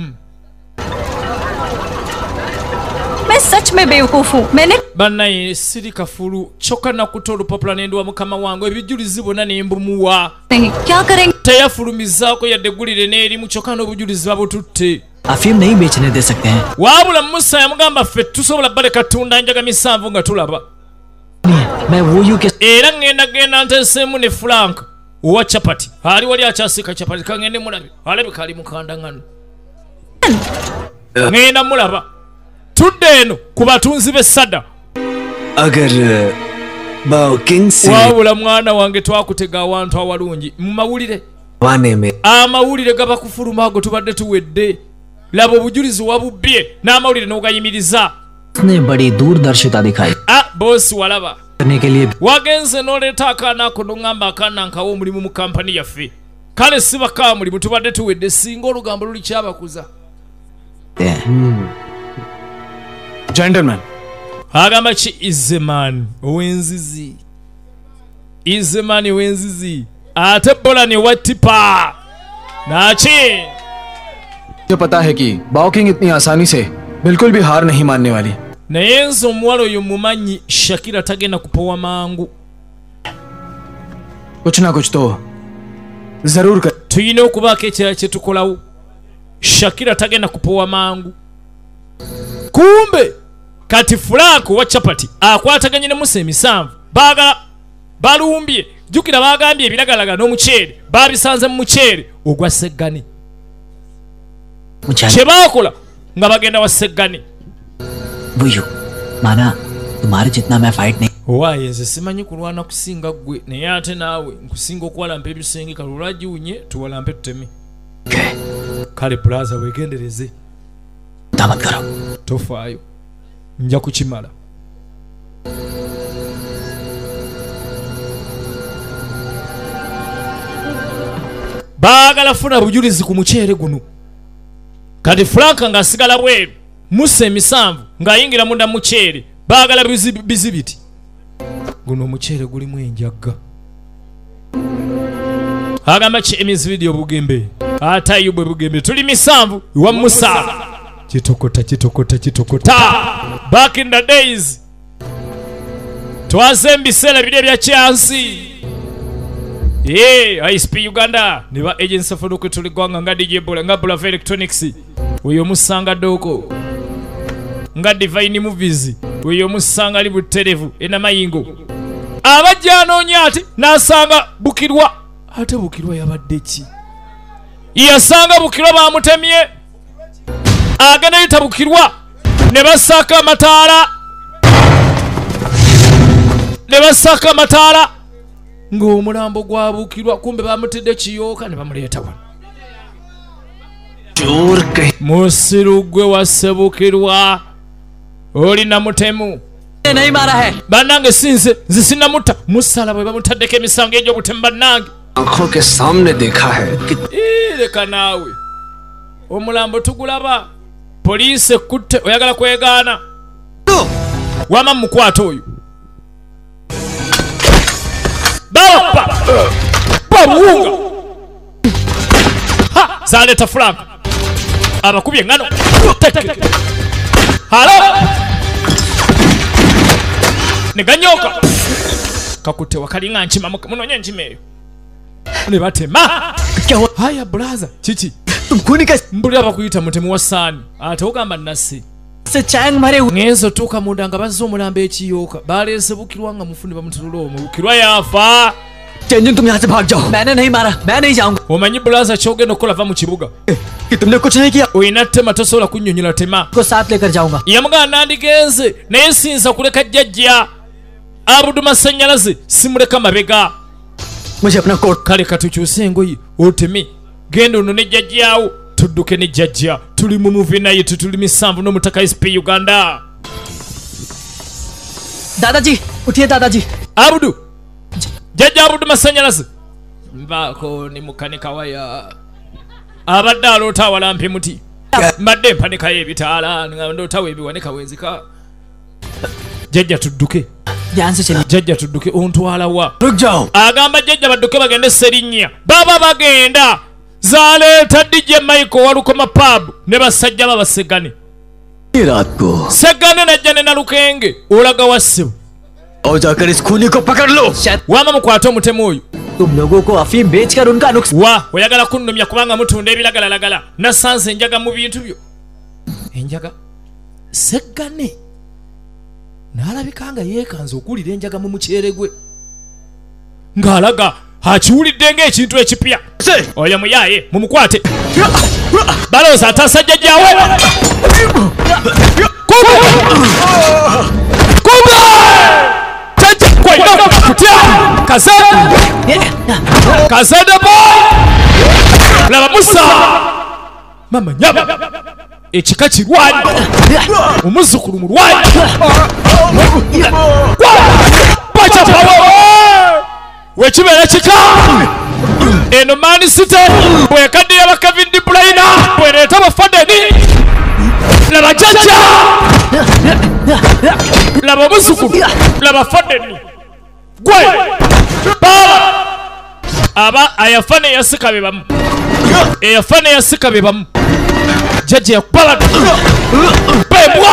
[SPEAKER 2] मैं सच में बेवकूफ हूँ मैंने
[SPEAKER 1] Bannaye siri kafulu kyokka nakuta olupapula n'enduwa mukama wange ebijulizi bonna ne mbumuwa.
[SPEAKER 2] नहीं क्या करेंगे
[SPEAKER 1] Teyafulumizaako yadde eggulire n'erimu kyokka n'obujulizi babututte.
[SPEAKER 5] अफीम नहीं बेचने दे सकते हैं
[SPEAKER 1] Waabula Musa yamugamba ffe tusobola baleka tunda njaga misanvu nga tulaba.
[SPEAKER 5] मैं वो यू के
[SPEAKER 1] Era ngenda nteeseemu ne Frank owa Chapati. Ali wali akyasiika Chapati kangende mulabe. Alabika ali mukandangano. Ngenda mulaba. Tudde eno ku batunzi b'essada.
[SPEAKER 6] अगर बाओ किंग से
[SPEAKER 1] Waabula mwana wange twakutega awantu awalungi mu mawulire.
[SPEAKER 6] वाने में
[SPEAKER 1] Amawulire gaba kufuluma ago tubadde tuwedde. Laba obujulizi wabubbye n'amawulire n'ogayimiriza.
[SPEAKER 5] ने बड़ी दूरदर्शिता दिखाई
[SPEAKER 1] Bosi walaba.
[SPEAKER 5] करने के लिए
[SPEAKER 1] Wagenze n'oleeta akaana ako n'oŋŋamba akaana nkawo omulimu mu kampani yaffe. Kale si baka mulimu tubadde tuwedde singa olugambo luli kyabakuza.
[SPEAKER 3] Gentleman
[SPEAKER 1] Agamba ki Izeman ow'enzizi. Izeman ow'enzizi. Ate Bola ne wattipa. Naki.
[SPEAKER 3] मुझे पता है कि बाओकिंग इतनी आसानी से बिल्कुल भी हार नहीं मानने वाली
[SPEAKER 1] Naye nze omuwala oyo mumanyi Shakira tagenda kupowa mangu.
[SPEAKER 3] कुछ ना कुछ तो जरूर कर
[SPEAKER 1] Tuyina okubaako ekirala kye tukolawo. Shakira tagenda kupowa mangu. Kumbe kati Frank wa Chapati akwataganye ne Musa emisanvu. Baagala balumbye. Jjukira baagambye ebiragalaga n'omuceere. Baabisanze mu muceere ogwa Seggane.
[SPEAKER 5] मुझे
[SPEAKER 1] Kye baakola nga bagenda wa Seggane.
[SPEAKER 5] वो यू माना तुम्हारे जितना मैं फाइट नहीं
[SPEAKER 1] Owaaye nze simanyi kulwana kusinga ggwe naye ate naawe nkusinga okuwalampa ebisenge kalulagiwunye tuwalampe tuteme.
[SPEAKER 5] गए
[SPEAKER 1] Kale Plaza weegendereze
[SPEAKER 5] दामत करो
[SPEAKER 1] tofaayo nja kukimala. Baagala funa bujulizi ku muceere guno. Kati Frank ng'asigala bweru. Musa emisanvu ng'ayingira munda muceere. Baagala bizibiti. Guno omuceere gulimu enjagga. Agamba ki Emiss Video Bugembe. Ate Ayubu Bugembe. Tuli misanvu wa Musa. Kitokota. Back in the days. Twaze mbiseera biri ebya kyansi. ISP Uganda ne ba agents afulu kutuli gwanga nga DJ Bola nga Bola Electronics. Oyo musanga doko. Nga Divine Movies. Oyo musanga ali buterevu ena mayingo. Abajja anoonya ati n'asanga Bukirwa. Ate Bukirwa yabadde ki? Yasanga Bukirwa bamutemye. Agenda yita Bukirwa ne basaka amataala. Ng'omulambo gwa Bukirwa kumbe bamutedde kiyooka ne bamuleeta wano.
[SPEAKER 6] चोर कहीं
[SPEAKER 1] Musiru gwe wa Sebukirwa oli na mutemu
[SPEAKER 5] नहीं मारा है
[SPEAKER 1] bannange sinze zisinamutta musala bwe bamutaddeko emisango egy'obutemu bannange
[SPEAKER 6] आंखों के सामने देखा है कि
[SPEAKER 1] leka naawe omulambo tugulaba poliisi ekutte oyagala kwegaana wama mukwata oyo bapa babuwunga zaleeta frank abakubye eŋŋano halo ne ganyoka kakutte wakalinga nkima munonye enkima eyo ne batema haya braza kiki mbulira bakuyita mutemu wa saani ate ogamba nassi ngenzo tuuka munda nga bazza omulambo ekiyooka baleese bukirwa nga mufundi bamutulula omwo bukirwa yafa
[SPEAKER 5] चंजन तुम यहाँ से भाग जाओ मैंने नहीं मारा मैं नहीं जाऊंगा
[SPEAKER 1] omanyi bulaza kyogenda okukola va mu kibuga
[SPEAKER 5] कि तुमने कुछ नहीं किया
[SPEAKER 1] oyina ttema tosobola kunnyonnyola tema
[SPEAKER 5] को साथ लेकर जाऊंगा
[SPEAKER 1] yamugamba nandigenze naye nsinza kuleka jjajja abudu masannyalaze simuleka mabega
[SPEAKER 5] मुझे अपना coat
[SPEAKER 1] kale katukyuse engoyi oteme genda ono ne jjajjaawo tudduke ne jjajja tuli mu muvi naye tutuli misanvu n'omutaka SP Uganda
[SPEAKER 5] दादाजी उठिए दादाजी
[SPEAKER 1] abudu jjajja abudu masannyalaze mbaako ne mukanika waya abadde aloota awalampi muti mbadde mpanikayo ebitaala nga ndootawo ebiwanika wenzika jjajja tudduke
[SPEAKER 5] ध्यान से चलिए
[SPEAKER 1] jjajja tudduke ontwala wa
[SPEAKER 5] रुक जाओ
[SPEAKER 1] agamba jjajja badduke bagende Serinnya baba bagenda zaleeta DJ Michael walukoma pub ne basajja babasegane
[SPEAKER 5] रात को
[SPEAKER 1] segane najja ne nalukenge olaga wassebo
[SPEAKER 5] और जाकर इस खूनी को पकड़ लो
[SPEAKER 1] wama mukwate omutemu oyo
[SPEAKER 5] तुम लोगों को अफीम बेचकर उनका नुकसान
[SPEAKER 1] wa oyagala kunnumya kubanga mutunda ebiragalalagala nasanze enjaga mu bintu byo enjaga segane n'alabika nga yeekanze okuwulira enjaga mu muceere gwe ng'alaga akiwulidde ng'ekintu ekipya oyo muyaaye mumukwate balooza ataasa jjajjaawe kuba jjajja kwalina kutya kazada boy laba musa mama nyama ekika kirwanyi omuzukulu mulwanyi pacapawo wekibeera kika eno mani site bwekaddiya bakavindi bulayina bwereeta bafadeni laba jjajja laba omuzukulu laba fadeni gwe baba aba ayafa ne yasika be bamu eyafa ne yasika be bamu jjajja yakubala bebwa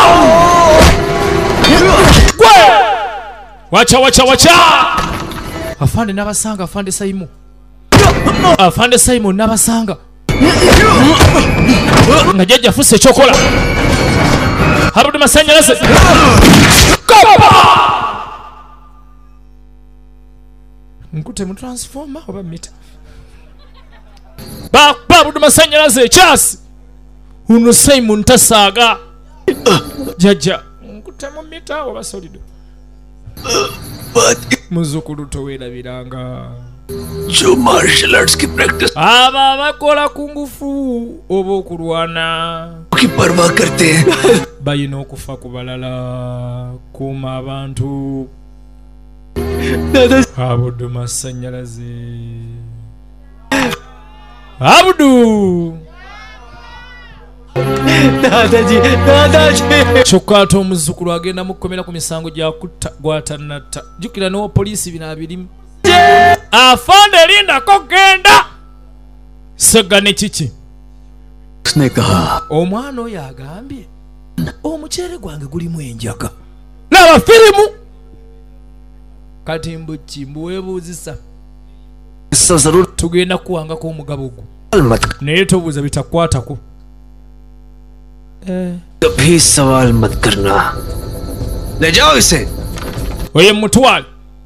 [SPEAKER 1] gwe wacha afande n'abasanga afande Simon n'abasanga nga jjajja afusse ekyokola abudu masannyalaze nkute mu transformer oba mita babudu masannyalaze ekyasi uno Simon tasaaga jjajja nkute mu mita oba solido muzukulu toweerabiranga
[SPEAKER 6] जो martial arts की practice
[SPEAKER 1] abo abakola kungufu oba okulwana
[SPEAKER 6] की परवाह करते हैं
[SPEAKER 1] balina okufa ku balala kuuma abantu abudu masannyalaze abudu kyokka ate omuzukulu agenda mukukomera ku misango gyakutta gwatanatta jjukira n'owa poliisi bino abirimu afande lindako genda segane kiki
[SPEAKER 5] उसने कहा
[SPEAKER 1] omwana oyo agambye omuceere gwange gulimu enjaga laba firimu kati mbuki mbuweebuuzisa
[SPEAKER 6] हिस्सा जरूर
[SPEAKER 1] tugenda kuwangako omugabo gwo
[SPEAKER 6] मत
[SPEAKER 1] naye tobuuza bitakwatako
[SPEAKER 6] कभी सवाल मत करना ले जाओ इसे
[SPEAKER 1] oyo mutwale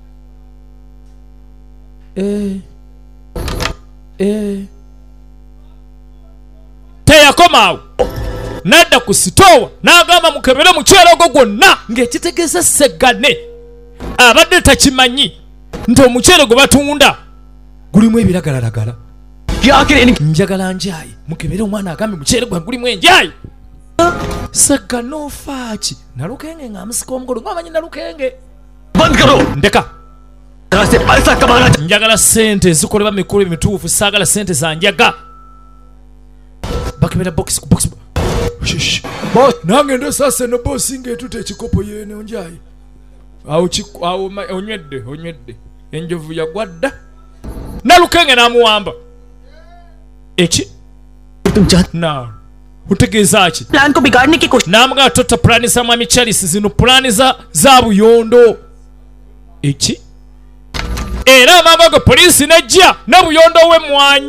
[SPEAKER 1] teyakomaawo nadda ku sitoowa n'agamba mukebere muceere ogwo gwonna ng'ekitegeeza segane abadde takimanyi nti omuceere gwe batunda gulimu ebiragalalagala
[SPEAKER 5] कि आखिर इन
[SPEAKER 1] njagala njaayi mukebere omwana agambe muceere gwange gulimu enjaayi Sakanofachi Nalukenge ngamusika omugolo ngamanyi Nalukenge
[SPEAKER 5] बंद करो
[SPEAKER 1] ndeka
[SPEAKER 5] तरह से पैसा कमाना
[SPEAKER 1] njagala sente zikoleba mikolo emituufu saagala sente zanjaga bakebera box ku box nange ndo sasa eno bosi ng'etuta ekikopo yeene onjaye awo onywedde enjovu yagwadda Nalukenge n'amuwamba eki
[SPEAKER 5] तुम चाहते
[SPEAKER 1] na utegeeza ki
[SPEAKER 4] plan को बिगाड़ने की कोशिश
[SPEAKER 1] namugamba tota pulaani za mwami Charles zino pulaani za buyondo eki era amagogo poliisi nejja ne buyondo w'emmwanyi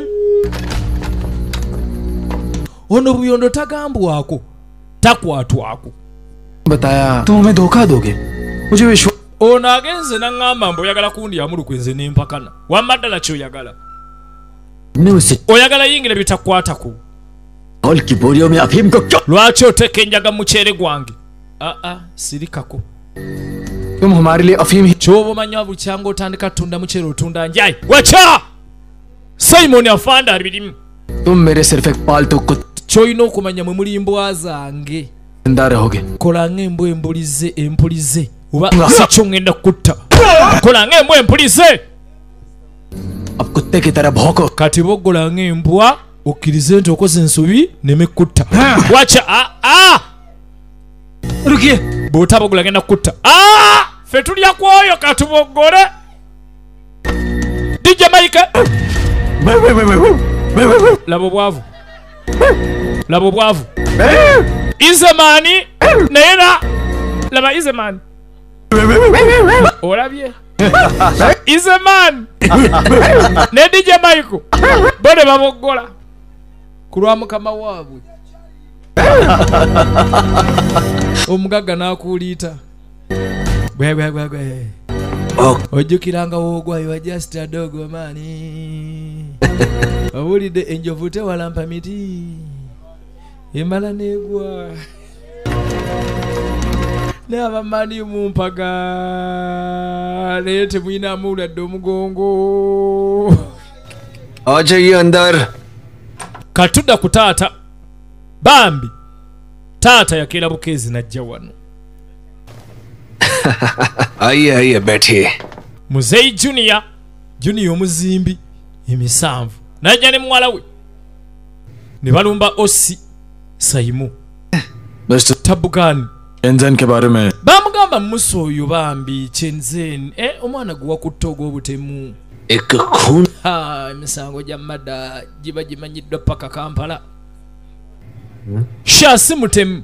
[SPEAKER 1] ono buyondo tagambwako takwatwako
[SPEAKER 3] बताया तुम हमें धोखा दोगे मुझे विश्वास
[SPEAKER 1] ono agenze naŋŋamba mbu oyagala kundyamu nze nempakana wamma ddala kyoyagala
[SPEAKER 5] ने उससे
[SPEAKER 1] oyagala yingira bitakwatako
[SPEAKER 5] चावल की बोरियों में अफीम को क्यों
[SPEAKER 1] lwaki oteeka enjaga mu muceere gwange sirikako
[SPEAKER 3] तुम हमारे लिए अफीम ही
[SPEAKER 1] kyoba omanya bukyanga otandika tunda muceere otunda njayi waca Simon afanda abirimu
[SPEAKER 3] तुम मेरे सिर्फ एक पालतू कुत्ता
[SPEAKER 1] kyolina okumanya mwe muli mbwa zange
[SPEAKER 3] जिंदा रहोगे
[SPEAKER 1] kola ng'embwa empulize oba sikyo ngenda kukutta kola ng'embwa empulize
[SPEAKER 3] अब कुत्ते की तरह भौंको
[SPEAKER 1] kati boggola ng'embwa okkirize nti okoze ensobi nemekutta waca
[SPEAKER 5] रुकिए
[SPEAKER 1] bw'otabogola genda kukutta ffe tulya kwoyo katuboggole DJ Mike laba obwavu Izemani naye laba Izemani olabye Izemani ne DJ Mike bone baboggola ku lwa mukama waabwe omugagga n'akuuliita gwe ojjukiranga woogwayo wa just a dog maani owulidde enjovu tewalampa miti emala neegwa ne abamaani mumpaga naye temuyinamu ladde omugongo
[SPEAKER 6] आ जाइए अंदर
[SPEAKER 1] katudda ku taata bambi taata yakeera bukeezi najja wano
[SPEAKER 6] आइए आइए बैठिए
[SPEAKER 1] muzeyi junior omuzimbi emisanvu najja ne muwala we ne balumba osi Saimu
[SPEAKER 3] mister
[SPEAKER 1] tabugani
[SPEAKER 3] एंजन के बारे में
[SPEAKER 1] bamugamba musa oyo bambi Chenzen omwana gwe wakutta ogw'obutemu
[SPEAKER 6] एक खून
[SPEAKER 1] emisango gya madda giba gimanyiddwa paka Kampala sha si mutemu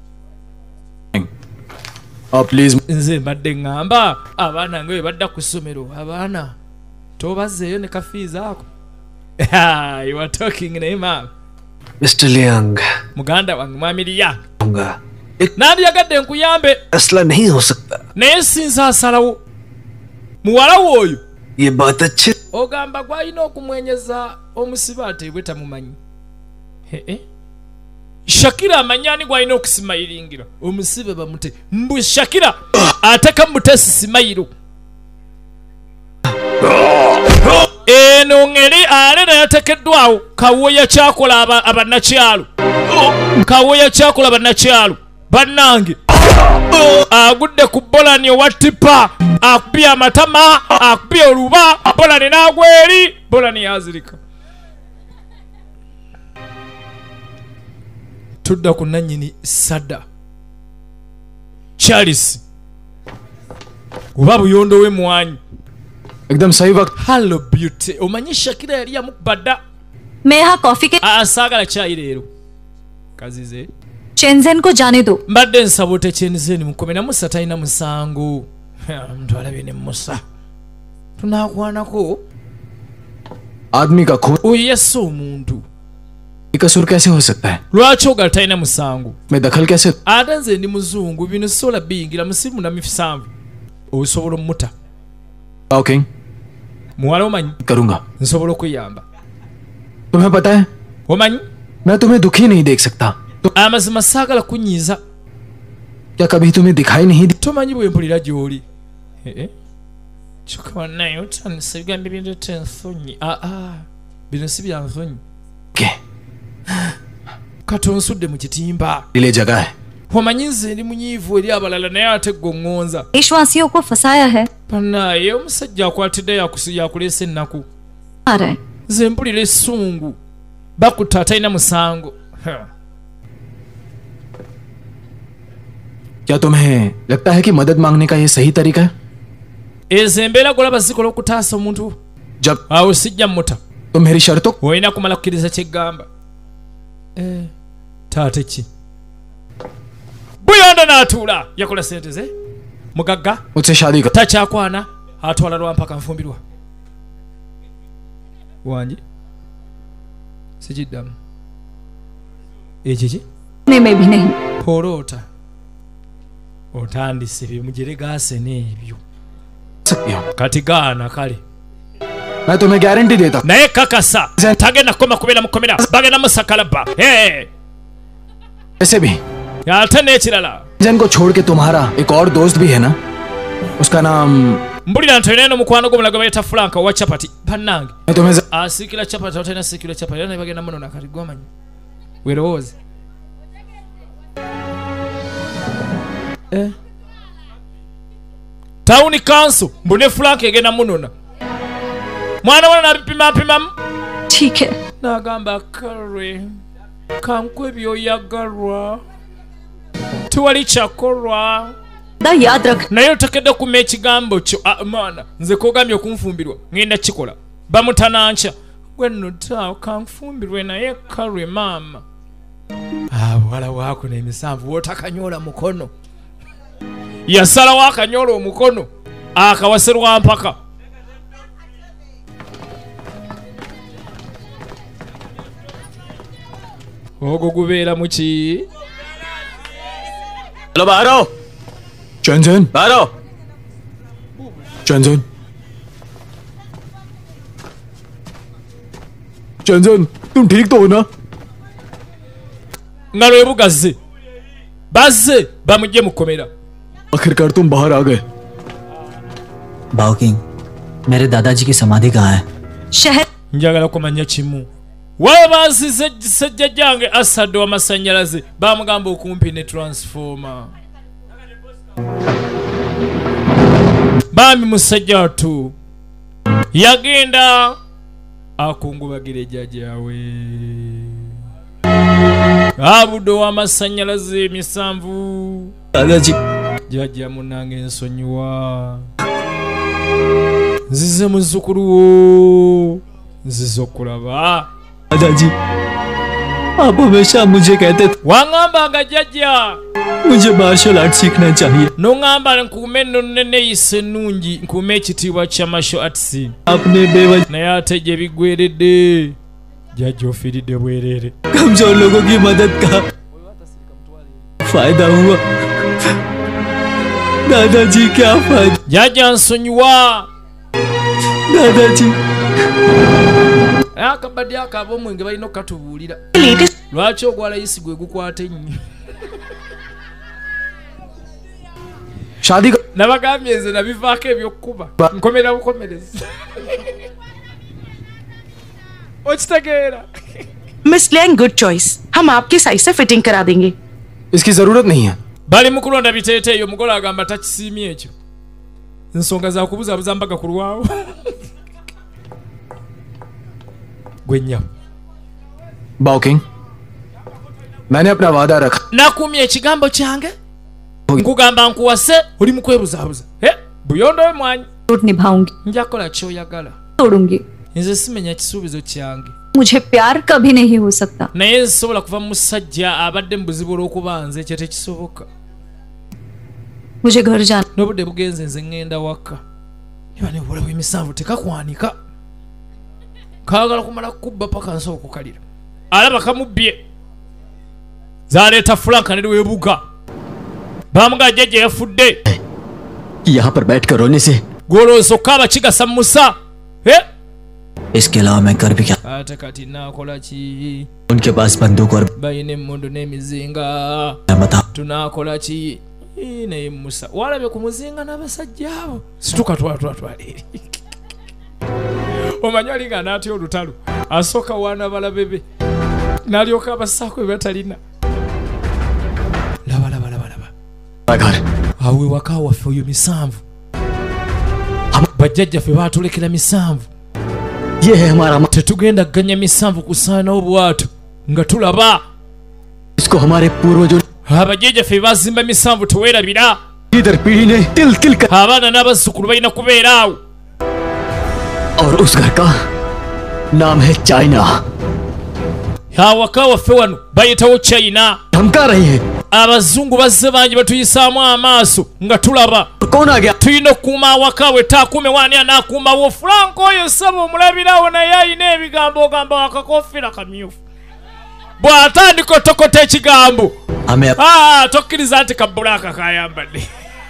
[SPEAKER 3] please
[SPEAKER 1] nze mbadde ŋŋamba abaana nga bwe badda ku ssomero abaana tobazzeeyo ne kafiizi ako you are talking naye maama
[SPEAKER 6] mister Liang
[SPEAKER 1] muganda wange mwami Liang
[SPEAKER 6] होगा एक
[SPEAKER 1] nandyagadde nkuyambe
[SPEAKER 6] फैसला नहीं हो सकता
[SPEAKER 1] naye sinza asalawo muwala wo oyo
[SPEAKER 6] ये बात अच्छी
[SPEAKER 1] ogamba gwalina okumwenyeza omusibe ateebwe tamumanyi Shakira amanyani gwalina okusimayiringira omusibe bamute mbu Shakira ateka mutesi simayiro eno ngeri alena yatekeddwawo kawoya kyakola abannakyalo bannange agudde ku Bolani owa tipa akubye amatama akubye oluba Bolani n'agweri Bolani yazirika tudda ku nannyini Sada Charles oba buyondo w'emmwanyi
[SPEAKER 3] एकदम सही वक्त
[SPEAKER 1] Hello beauty omanyi Shakira yali yamukubadda
[SPEAKER 2] मैं यहाँ कॉफी के
[SPEAKER 1] saagala kyayi leero kazize
[SPEAKER 2] चेंजन को जाने दो
[SPEAKER 1] mbadde nsaba otekyenzeni mukome na Musa talina musango muntu alabye ne Musa tunaakwanako
[SPEAKER 3] आदमी का खून
[SPEAKER 1] oyo yassa omuntu
[SPEAKER 3] कसूर कैसे हो सकता है
[SPEAKER 1] lwaki ogala talina musango
[SPEAKER 3] मैं दखल कैसे
[SPEAKER 1] ate nze ndi muzungu bino sola biyingira musimu na misanvu osobola omutta
[SPEAKER 3] okay
[SPEAKER 1] muwala omanyi
[SPEAKER 3] करूंगा
[SPEAKER 1] nsobola okuyamba
[SPEAKER 3] तुम्हें पता है
[SPEAKER 1] omanyi
[SPEAKER 3] मैं तुम्हें दुखी नहीं देख सकता तो
[SPEAKER 1] amazima saagala kunyiiza
[SPEAKER 3] क्या कभी तुम्हें दिखाई नहीं दी
[SPEAKER 1] tomanyi bwe mpulira gy'oli kyokka wannaye otandisa ebigambo bindeeta ensonyi bino si bya nsonyi
[SPEAKER 3] के
[SPEAKER 1] katonsudde mu kitimba
[SPEAKER 3] ले जगह है
[SPEAKER 1] omanyi nze ndi munyiivu eri abalala naye ate ggoŋŋonza
[SPEAKER 2] देशवासियों को फंसाया है
[SPEAKER 1] bannaye omusajja akwatidde yakuleesa ennaku
[SPEAKER 2] आ रहा है
[SPEAKER 1] nze mpulira essungu bakutta atalina musango
[SPEAKER 3] क्या तुम्हें लगता है कि मदद मांगने का ये सही तरीका है
[SPEAKER 1] ezo embeera golaba zikola okutaasa omuntu
[SPEAKER 3] जब
[SPEAKER 1] awo sijja muta
[SPEAKER 3] तुम मेरी शर्तों
[SPEAKER 1] olina kumala kukkiriza kyeggamba taate ki Buyondo n'atuula yakola sente ze mugagga
[SPEAKER 3] मुझसे शादी कर
[SPEAKER 1] takyakwana atwala lwampaka nfumbirwa wangi sikiddamu ekiki
[SPEAKER 2] में भी नहीं
[SPEAKER 1] oloota otandise bimugere gaase n'ebyo
[SPEAKER 3] सकती हूँ
[SPEAKER 1] kati gaana kale
[SPEAKER 3] मैं तुम्हें गारंटी देता
[SPEAKER 1] naye kakasa tagenda kukoma kubeera mukomera bagenda musakalabba
[SPEAKER 3] ऐसे भी
[SPEAKER 1] ate n'ekirala
[SPEAKER 3] जन को छोड़ के तुम्हारा एक और दोस्त भी है ना उसका नाम
[SPEAKER 1] mbulira nti olina n'omukwano gw'omulaga bayita Franka owa capati bannange
[SPEAKER 3] मैं तुम्हें
[SPEAKER 1] asiikira capati otalina siikira capati era naye bagenda muno nakati gwomanyi weerowooze tawuni kanso mbune Franka egenda munona mwana wana nabipimapimamu
[SPEAKER 2] ठीक है
[SPEAKER 1] n'agamba karwe kankwe byoyagalwa tiwali kyakolwa
[SPEAKER 2] दा याद रख
[SPEAKER 1] naye otekedde kuma ekigambo kyo maana nze kogambye okunfumbirwa ngenda kikola bamutananca gwenno taawo kanfumbirwe naye kalwe maama wala waako n'emisanvu wootakanyola mukono yasalawo akanyola omukono akawaserwa mpaka ogwo gubeera muki
[SPEAKER 5] चलो बाहर आओ
[SPEAKER 3] चंदन
[SPEAKER 5] बाहर आओ
[SPEAKER 3] चंदन चंदन तुम ठीक तो हो ना
[SPEAKER 1] nga lwebugazze bazze bamugye mukomera
[SPEAKER 3] आखिरकार तुम बाहर आ गए
[SPEAKER 5] बाओ किंग मेरे दादाजी की समाधि कहाँ है
[SPEAKER 2] शहर
[SPEAKER 1] njagala kumanya kimu waba baasize ssejjajjange Asad w'amasannyalaze bamugamba okumpi ne transformer bambi musajja watu yagenda akungubagira ejjajjaawe abudde w'amasannyalaze emisanvu
[SPEAKER 5] दादाजी
[SPEAKER 1] jjajja munnange ensonyiwa nzize muzzukulu wo nzize okulaba
[SPEAKER 5] दादाजी आप हमेशा मुझे कहते थे
[SPEAKER 1] waŋŋambanga jjajja
[SPEAKER 5] मुझे martial art सीखना चाहिए
[SPEAKER 1] noŋŋamba nkuume nno neneyisa ennungi nkuume ekitiibwa kya martial arts
[SPEAKER 5] आपने बेवजह
[SPEAKER 1] naye ate gye biggweredde jjajja ofiiridde bwereere
[SPEAKER 5] कमजोर लोगों की मदद का फायदा हुआ दादाजी क्या फायदा
[SPEAKER 1] jjajja nsonyiwa
[SPEAKER 5] दादाजी
[SPEAKER 1] akabadde akaaba omwenge balina okukatubuulira
[SPEAKER 4] latest
[SPEAKER 1] lwaki ogwa layisi gwe gukwata ennyo
[SPEAKER 3] शादी कर
[SPEAKER 1] nabagambye nze nabivaako ebyokkuba nkomera bukomerezi okitegeera
[SPEAKER 4] miss Lang good choice हम आपके साइज से फिटिंग करा देंगे
[SPEAKER 3] इसकी जरूरत नहीं है
[SPEAKER 1] bali mu kulonda biteeteeyo omugole agamba takisiimye ekyo ensonga zakubuzaabuza mpaga ku lwawo gwe nnyabo
[SPEAKER 3] बाओकिंग मैंने अपना वादा रखा
[SPEAKER 1] nakuumye ekigambo kyange nkugamba nkuwase oli mu kwebuzaabuza buyondo we mwanyi
[SPEAKER 2] झूठ निभाऊंगी
[SPEAKER 1] nja kukola kyoyagala
[SPEAKER 2] तोड़ूंगी
[SPEAKER 1] nze simenya kisuubizo kyange
[SPEAKER 2] मुझे प्यार कभी नहीं हो सकता
[SPEAKER 1] naye nsobola kuva mu musajja abadde mu buzibu olw'okuba nze ekyo tekisoboka
[SPEAKER 2] मुझे घर जाना
[SPEAKER 1] n'obudde bugenze nze ŋŋenda waka niba ne bulabu emisanvu tekakwanika kaagala kumala kubba paka nsobola okukalira alaba kamubbye zaleeta Franka ne lwebuga bamugaa jjajja yafudde
[SPEAKER 5] यहाँ पर बैठ कर रोने से
[SPEAKER 1] gwolowooza okukaaba kigasa mu musa
[SPEAKER 5] इसके अलावा मैं कर भी क्या
[SPEAKER 1] ate kati naakola ki
[SPEAKER 5] उनके पास बंदूक और
[SPEAKER 1] balina emmundu n'emizinga
[SPEAKER 5] मैं बता
[SPEAKER 1] tunaakola ki naye musa walabye ku muzinga n'abasajja abo situka twatwatwaleeri omanyi alinga anaatya olutalo asooka waana balabe be n'alyoka abasaako bebatalina. Laba
[SPEAKER 5] घर
[SPEAKER 1] awo ewaka waffe oyo misanvu bajjajjaffe baatulekera misanvu.
[SPEAKER 5] ये है हमारा
[SPEAKER 1] tetugenda kuganya misanvu kusaanawo bwatu nga tulaba
[SPEAKER 5] इसको हमारे पूर्वजों
[SPEAKER 1] abajjajjaffe bazimba misanvu teweerabira.
[SPEAKER 5] इधर पीढ़ी ने तिल तिल कर
[SPEAKER 1] abaana n'abazzukulu balina kubeera awo.
[SPEAKER 5] और उस घर का नाम है China.
[SPEAKER 1] awaka waffe wano bayitawo China.
[SPEAKER 5] धमका रही है.
[SPEAKER 1] abazungu bazze bangi batuyisaamu amaaso nga tulaba.
[SPEAKER 5] कौन आ गया?
[SPEAKER 1] tulina okukuuma awaka we taakuume waani anaakuumawo. Franco oyo saba omulabirawo naye alina ebigambo ogamba wakakofiira kamyufu. bw'atandika otokota ekigambo tokkiriza nti kabulaaka kayambadde.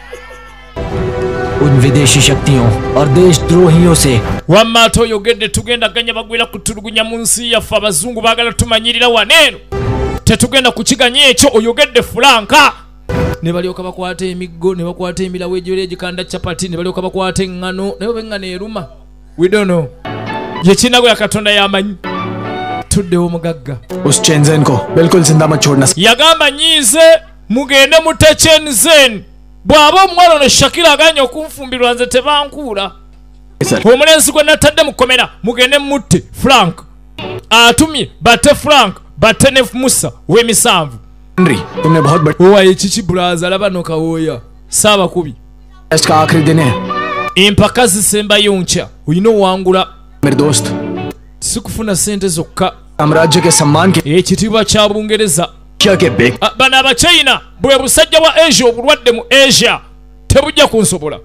[SPEAKER 5] उन विदेशी शक्तियों और देशद्रोहियों से
[SPEAKER 1] wamma ate oyogedde tugenda ganya bagwira kutulugunya mu nsi yaffe abazungu baagala tumanyirira waneeno tetugenda kukiganya ekyo oyogedde Franka. ne balyoka bakwata emiggo ne bakwata emirawo egyera egikanda capati ne balyoka bakwata eŋŋano naye oba eŋŋano eruma widono yekinago ya katonda yamanyi. tuddewo omugagga
[SPEAKER 3] उस चेंजेन को बिल्कुल जिंदा मत छोड़ना.
[SPEAKER 1] yagamba nyiize mugende mutte Shenzhen. bw'aba omuwala ono Shakira aganye okunfumbirwa nze tebankuula. omulenzi gwe natadde mu kkomera mugende mutte Frank. atumye batte Frank batte ne Musa w'emisanvu.
[SPEAKER 3] Henry तुमने बहुत बड़ी
[SPEAKER 1] owaye kiki bulaza laba no kawooya saabakubi.
[SPEAKER 3] Test का आखिरी दिन है
[SPEAKER 1] empaka zisembayo nkya olina owangula.
[SPEAKER 3] मेरे दोस्त
[SPEAKER 1] sikufuna sente zokka
[SPEAKER 3] साम्राज्य के सम्मान के
[SPEAKER 1] ekitiibwa kya Bungereza.
[SPEAKER 5] क्या के बेक
[SPEAKER 1] bano abachina bwe busajja bwa Asia obulwadde mu Asia tebujja kunsobola.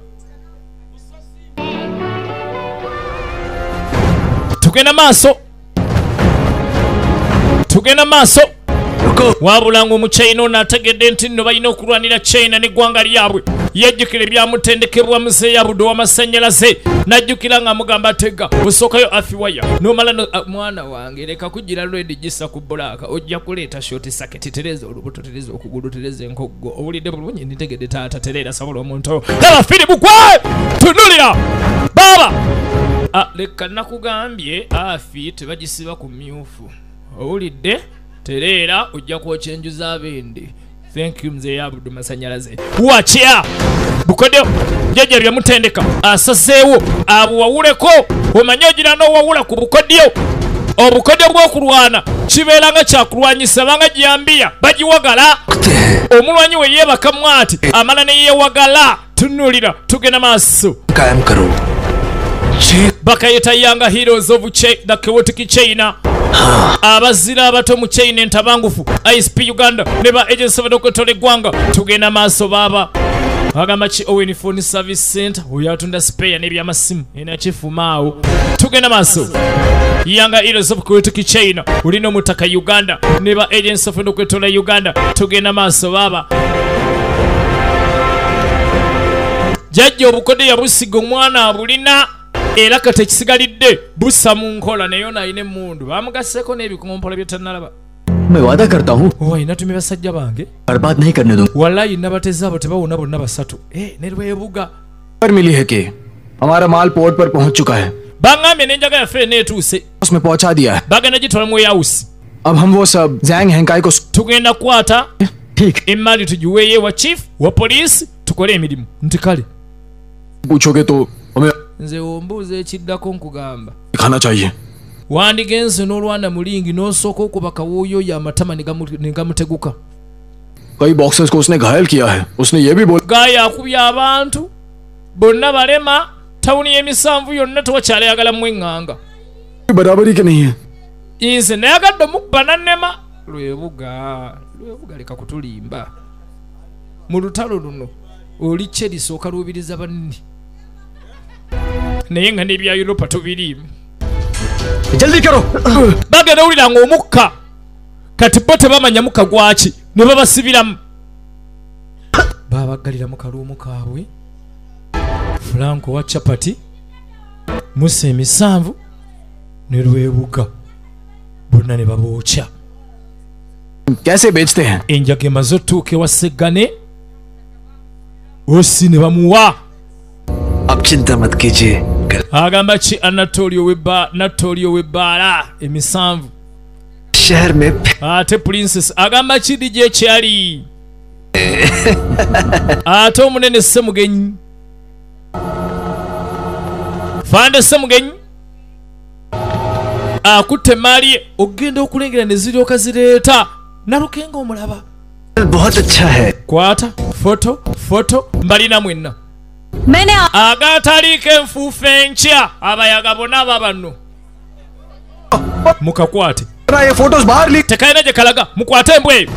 [SPEAKER 1] tugenda maaso wabula ng'omuchina ono ategedde nti nno balina okulwanira China n'eggwanga lyabwe. yajjukira ebyamutendekebwa muzeeya budde w'amasannyalaze n'ajjukira ng'amugamba tega osookayo afiwaya n'omala mwana wange leka kugira lwedi gisa ku bbulaaka ojja kuleeta shoti saketi tereza olubuto tereza okugulu tereza enkoggo owulidde bulungi nditegedde taata tereera sabola omuntu laba firimu gwe tunulira baaba leka nakugambye afi tebagisiba ku myufu owulidde tereera ojja kwokya enju z'abende. Thank you mzee Abdu Masanyalaze. Wachia bukodyo jjajja byamutendeka asaseewo abo wawuleko omanyi ogira n'owawula ku bukodyo. obukodyo bw'okulwana kibeera nga kyakulwanyisa banga gyambiya bagiwagala. omulwanyi we yeebaka mwati amala ne yeewagala. tunulira tugenda maaso. bakayita yanga heroes of the chaotic China. abazira abato mu China entabangufu ISP Uganda ne ba agency abadokotola eggwanga. tugenda maaso baaba agamba ki Owen Phone Service Center oyo atunda spare n'ebyamasimu enakifumaawo. tugenda maaso yanga heroes of chaotic China olina omutaka Uganda ne ba agency abadokotola Uganda. tugenda maaso baaba jjajja obukodde yabusiga omwana abulina era kati ekisigalidde bussa mu nkola naye ono alina emmundu bamugasseko n'ebikompola bye tannalaba.
[SPEAKER 5] मैं वादा करता हूँ
[SPEAKER 1] oyina tumi basajja bange
[SPEAKER 5] बर्बाद नहीं करने दूंगा.
[SPEAKER 1] wallahi nabateze abo tebawona bonna basatu ne lwebuga
[SPEAKER 3] पर मिली है कि हमारा माल पोर्ट पर पहुंच चुका है.
[SPEAKER 1] baŋŋambye n'enjaga yaffe neetuuse
[SPEAKER 3] उसमें पहुंचा दिया है.
[SPEAKER 1] bagenda gitwala mu warehouse.
[SPEAKER 3] अब हम वो सब जैंग हैंकाई को
[SPEAKER 1] tugenda kukwata
[SPEAKER 5] ठीक
[SPEAKER 1] emmaali tugiweeye wa chief wa poliisi tukole emirimu. nti kale
[SPEAKER 3] पूछोगे तो हमें
[SPEAKER 1] nze ombuuza ekiddako nkugamba
[SPEAKER 3] दिखाना चाहिए.
[SPEAKER 1] wandigenze n'olwana mulingi n'osooka okuba kawuuyo oyo amatama ne gamuteguka.
[SPEAKER 3] कई बॉक्सर्स को उसने घायल किया है. उसने ये भी बोला
[SPEAKER 1] gaaya akubye abantu bonna balema tawuni y'emisanvu yonna tewakyala yagalamu eŋŋanga.
[SPEAKER 3] बराबरी के नहीं है.
[SPEAKER 1] nze nayagadde omukubba nannema. lwebuga leka kutulimba mu lutalo luno oli kye lisooka lubiriza banni naye nga n'ebya Europa tubiriimu.
[SPEAKER 5] जल्दी करो.
[SPEAKER 1] bagenda wulira ng'omukka kati bo tebamanya mukka gwaki ne babasibiramu. babagaliramu kaluumu kaabwe Franco wa capati Musa emisanvu ne lwebuga bonna ne babookya.
[SPEAKER 3] कैसे बेचते हैं.
[SPEAKER 1] enjaga emaze otuuka ewa Seggane osi ne bamuwa.
[SPEAKER 6] अब चिंता मत कीजिए.
[SPEAKER 1] agamba ki Anatolio webbaala emisanvu
[SPEAKER 6] शहर में
[SPEAKER 1] ate princess agamba kidi gye kyali ate omunene Ssemugenyi Fande Ssemugenyi akutte maali ye ogenda okulengera ne ziryoka zireeta Nalukenga omulaba
[SPEAKER 6] बहुत अच्छा है
[SPEAKER 1] kwata foto mbalina mwenna
[SPEAKER 2] मैंने
[SPEAKER 1] agataliiko enfuufu enkya abayaga bonna babano mukakwate
[SPEAKER 3] ये photos बाहर leak
[SPEAKER 1] tekalina gye kalaga mukwate embwa eyo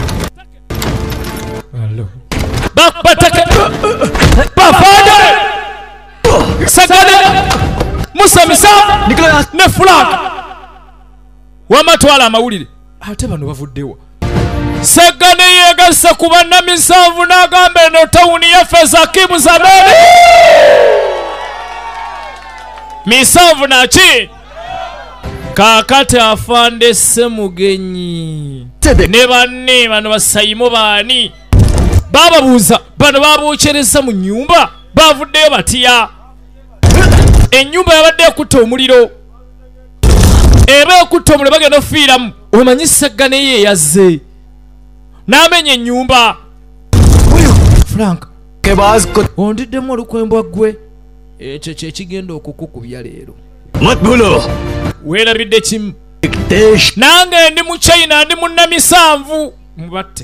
[SPEAKER 1] batake bafande sagane musamisa ne fulaka wamatwala amawulire ate bano bavuddewa Sagane yegasa ku bannamisanvu n'agamba eno tawuni yaffe Zakimu Zaberi misanvu naki kaakati afande Ssemugenyi ne banne bano basayimu baani bababuuza bano babookyereza mu nnyumba bavuddeyo batya ennyumba yabadde ekutta omuliro eba ekutta omuliro bagenda ofiiramu omanyi Sagane ye yazze n'amenya ennyumba Frank ondiddemu olukwembwa ggwe ekyo kyekigenda okukukubya leero weerabidde kimu nange ndi mu China ndi munnamisanvu mubatte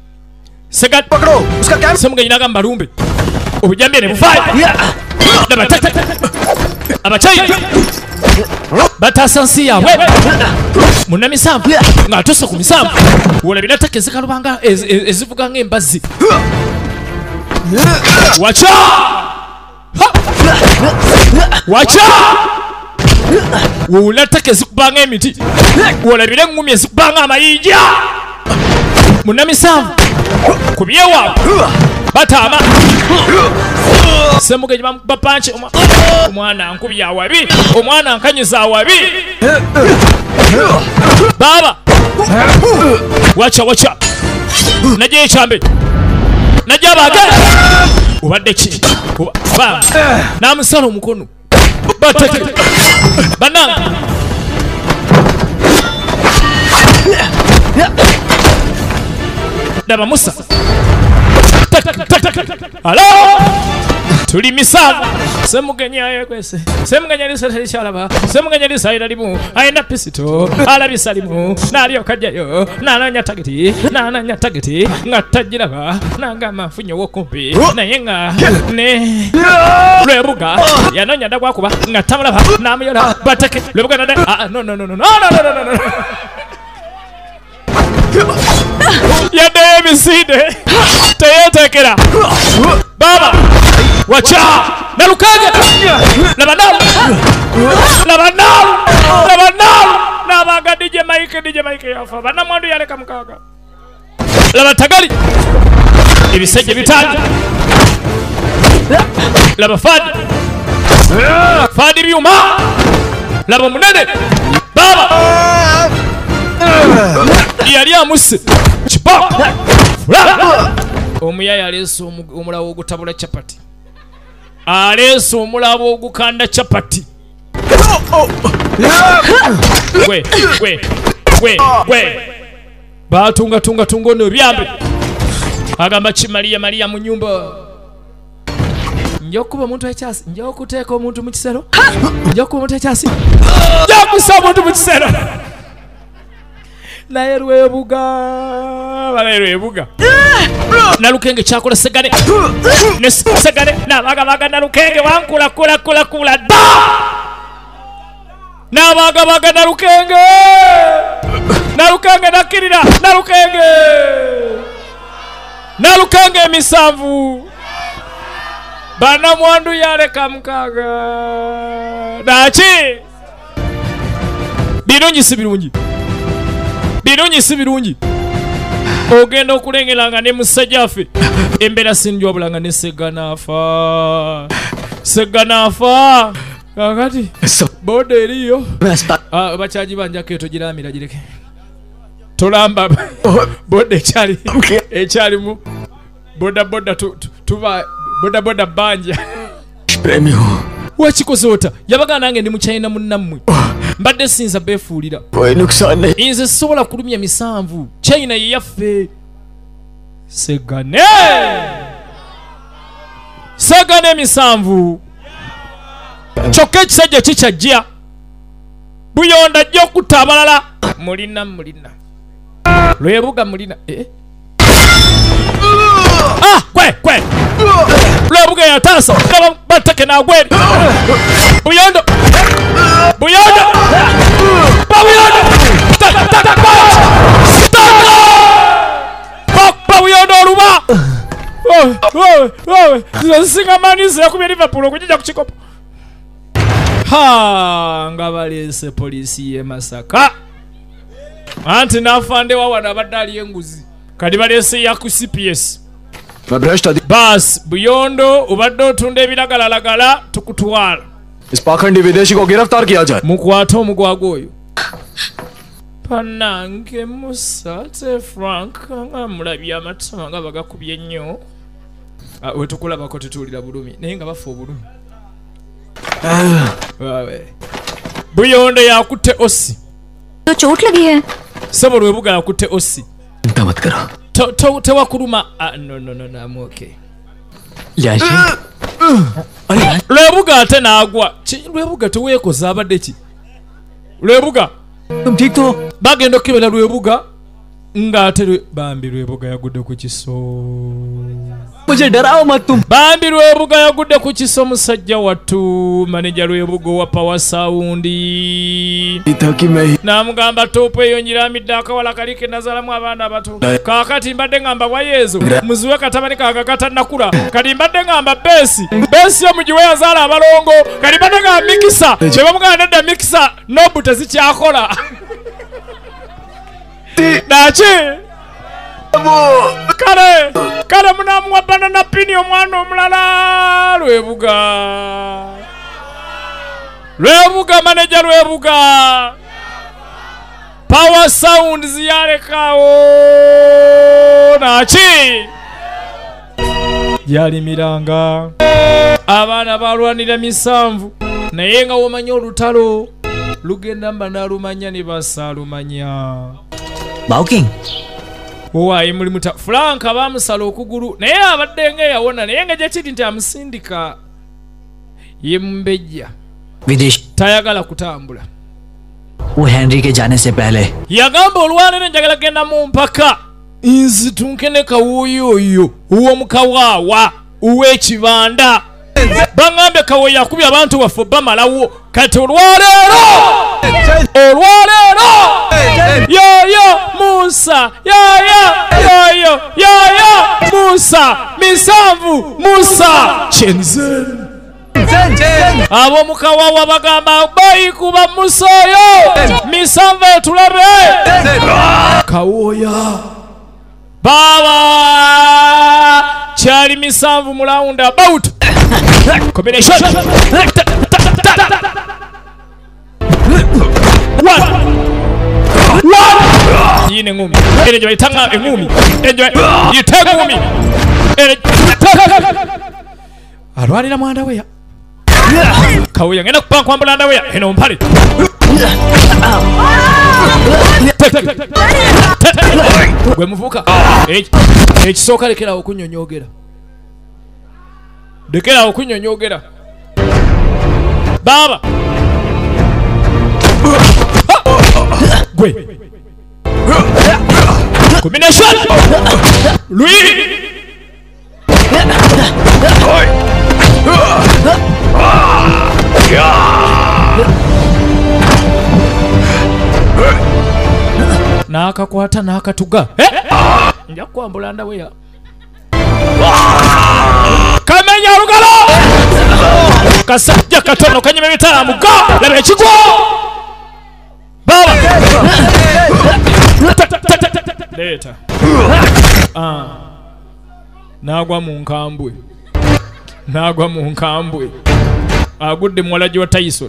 [SPEAKER 1] Ssemugenyi n'agamba lumbe obujambye ne buvaayo abachina bataasa nsi yaabwe munnamisanvu ng'atuse ku misanvu wolabira ttaka ezikalubanga ezivuga ng'embazzi waca wowulira ttaka ezikubanga emiti wolabira eŋŋumi ezikubanga amayinja munnamisanvu ku byewaabwe bataama Ssemugenyi bapanche omwana nkubya awabi omwana nkanyiza awabi baba wacha naje chambe naje abaga ubadde ki baba namusala omukono bateke bananga daba Musa alo tuli misanvu Ssemugenyi ayekwese Ssemugenyi alisatali kyalaba Ssemugenyi alisalira limu ayina pisito alabisa limu n'alyoka ajjayo n'ananya tageti nga tagiraba n'agamba nfunye owokumpi naye nga ne Lwebuga yanonya dda gwakuba nga tamulaba n'amuyola bateke Lwebuga nade no yadde emisinde teyetekera baba wacha Nalukenga labanalu nabaga DJ Mike yafa banamwandu yaleka mukaga laba tagali ebisejje bitali laba fadi byuma laba munene baba yali amuse kipa omuyaya aleese omulabo ogutabula chapati aleese omulabo ogukanda chapati gwe batunga ono ebyambe agamba Maria mu nyumba njokuba omuntu ekyasi njokuteeka omuntu mu kisero njokuba omuntu ekyasi njokusa omuntu mu kisero naye Lwebuga Nalukenga kyakola Sagane n'abagabaga Nalukenga wankula da n'abagabaga Nalukenga nakirira Nalukenga emisanvu banamwandu yaleka mukaga naki birungi si birungi ogenda okulengeranga ne musajjaffe embeera sinjwabulanga ne Seganafa kakati boda eriyo bakyaji banjako togiramira gireke tolamba boda ekyalimu boda tuba boda banja wakikoze ota yabaga nange ndi mu China munnammwe mbadde sinza beefuulira
[SPEAKER 5] कोई नुकसान नहीं
[SPEAKER 1] nze sobola kulumya 7 China ye yaffe segane 7 kyokka ekisajja kikyajja Buyonda ajja okutta abalala mulina Lwebuga mulina kwe Lwebuga yataasa kaba batake nagweri Buyonda Buyonda oluba singa manisi yakubye Liverpool okujja ku kikopo nga baleese poliisi y'e Masaka anti n'afande wawana abadde ali enguzi kati baleese ya ku CPS bas Buyondo obadde otunda ebiragalalagala tukutwala
[SPEAKER 3] इस पाखंडी विदेशी को गिरफ्तार किया जाए
[SPEAKER 1] mukwate omugwaga oyo panange musate Frank nga mulabye amatama nga bagakubye nnyo wetukulabako tetuwulira bulumi naye nga bafa obulumi Buyondo yakutte Ossi
[SPEAKER 2] तो चोट लगी है
[SPEAKER 1] Sebo Lwebuga yakutte Ossi
[SPEAKER 5] चिंता मत करो
[SPEAKER 1] tewakuluma no I'm okay
[SPEAKER 5] यार
[SPEAKER 1] Lwebuga ate n'agwa Lwebuga teweekoza abadde ki Lwebuga
[SPEAKER 5] तुम ठीक तो हो
[SPEAKER 1] bagenda okukebera Lwebuga nga ate bambi Lwebuga yagudde ku kiso
[SPEAKER 5] मुझे डराओ मत तुम
[SPEAKER 1] bambi Lwebuga yagudde ku kiso musajja wattu manager Lwebuga wa Power Sound namugamba topo eyo nyiramidde akawala kali ke nazalamu abaana abato kaakati mbadde ngamba bwayeezo muziwe katabani kaaka katannakula kali mbadde ngamba besi yo mugiwe yazaala abalongo kali mbadde ngamba mikisa kye bamugamba nedda mikisa nobu tezikyakola naki kale munamuwa banana pini omwana omulala Lwebuga manager Lwebuga Power Sound ziyalekawo naki yalimiranga abaana balwanira 7 naye nga womanya olutalo lugenda mba nalumanya ne basaalumanya
[SPEAKER 5] बाउकिंग
[SPEAKER 1] Owaye muli muta Frank abamusala okugulu naye abadde nga yawona naye nga gyekiri nti amusindika ye Mbejja
[SPEAKER 5] विदेश
[SPEAKER 1] tayagala kutambula
[SPEAKER 5] वो Henry के जाने से पहले
[SPEAKER 1] yagamba olwaleero njagala genda mu mpaka nzitunke ne kawuuyo oyo uw'omukawaawa uw'ekibanda bangambye kawoyo akubye abantu baffe bamalawo kati olwaleero yoyo Musa yoyo Musa 7 Musa Chenzen ab'omukawaawa bagamba bayikuba Musa oyo 7 tulabe kawoya baba kyali 7 mu round about combination yine ngumi ere joy tanga ngumi enjoy yite ngumi ere alwalira mwanda weya kawoya ngenda kupanga kwambula nda weya eno mpale gwe muvuka ekisooka lekera okunyonyogera baba gwe combination lui n'akakwata n'akatuga nja kwambula nda weya kamenya olugalo kasajja katono kanyuma ebitala muga laba ekigwo baba leta nagwa mu nkambwe agudde muwalaji wa Tyson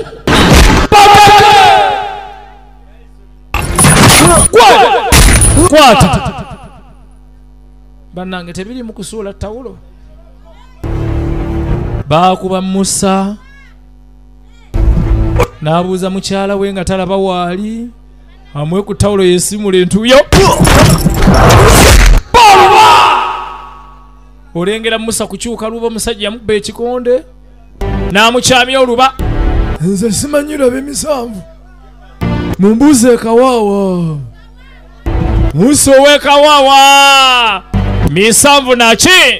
[SPEAKER 1] kwata bannange tebiri mu kusuula tawulo bakuba Musa n'abuuza mukyala we nga talaba waali amwe ku tawulo yesimula entuyo olengera Musa kukyuka luba musajja yamubba ekikonde n'amukyamya oluba nze simanyira b'emisanvu mumbuuze ekawaawa Musa ow'ekawaawa misanvu naki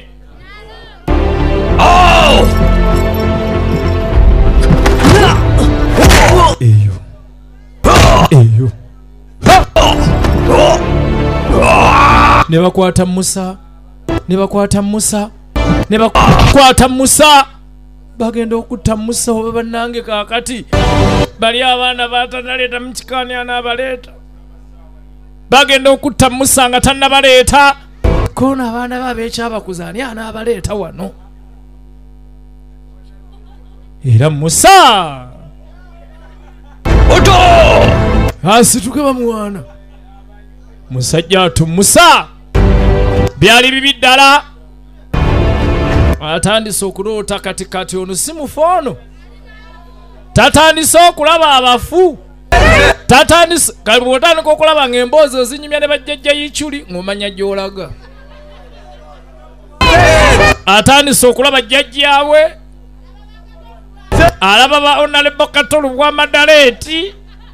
[SPEAKER 1] eyo ne bakwata Musa bagenda okutta Musa oba bannange kaakati bali abaana batanaleeta mukikaani anaabaleeta bagenda okutta Musa nga tannabaleeta koona abaana babeekyabakuza ani anaabaleeta wano era Musa asituke bamuwaana musajja atumusa byali bibi ddala atandise okuloota kati ono si mufoono tatandise okulaba abafu tatandise kali bw'otandika okulaba ng'emboozi ozinyumya ne bajjajja yikyuli ng'omanya gy'olaga atandise okulaba jjajjaabwe alaba ba Honorable Katolu bwa Madaleeti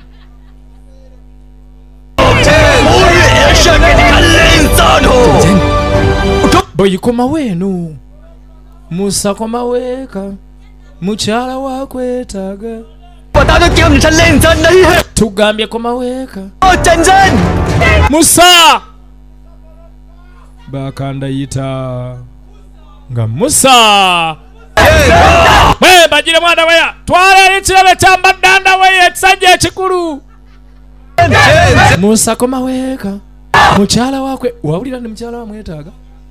[SPEAKER 1] boyi koma weenu Musa koma weeka mukyala wakwetaaga tugambye koma weeka Musa bakandayita nga Musa bagire mwana weya twala ekirabe kyambadanda weya ekisajja ekikulu Musa koma weeka mukyala wakwe wawulira ne mukyala wamwetaaga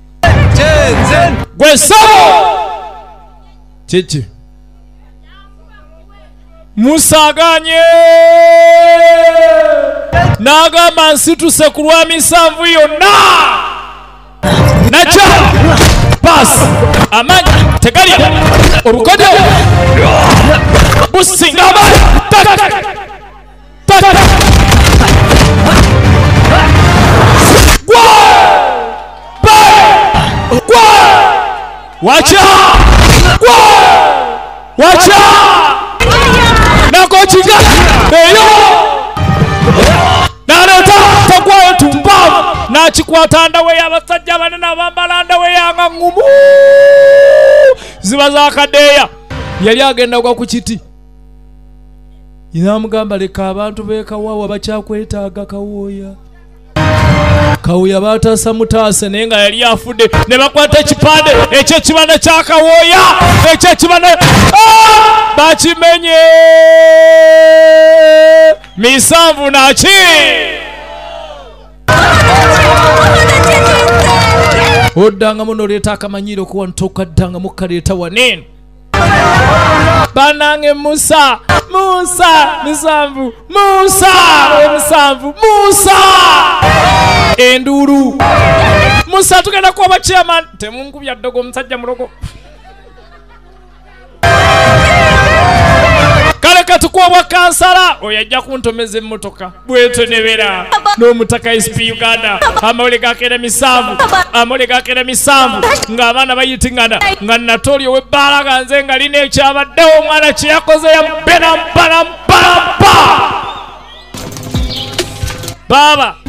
[SPEAKER 1] gwe sabo kiki Musa aganye n'agamba nsituse ku lwa misanvu yonna nakya paasi amanyi tegali obukodyo businga amaanyi wacha nakochiga eyo naleta tagwayo tumbavu nakikwata ndawe y'abasajja banene abambala ndawe yanga ngumu ziba zakadeya yali agenda gwa ku kiti inamugamba leka abantu b'ekawaawa bakyakwetaaga kawooya batasa mutaase naye nga yali afudde ne bakwata ekipande ekyekibanda kya kawooya ekyekibanda bakimenye misanvu naki oddangamu n'oleeta akamanyiiro kuwa ntokaddangamu kaleeta wanene banange Musa misanvu Musa enduru Musa tugenda kuba chairman temunkubya ddogo omusajja mulogo kale katukuwa kansala oyajja kuntomeza emmotoka bwetonebera n'omutaka SP Uganda amawole gakera misanvu ng'abaana bayitingana nga natoli ow'ebbaala ganze nga lina ekyabaddewo omwana kye yakoze yamubena mpala baba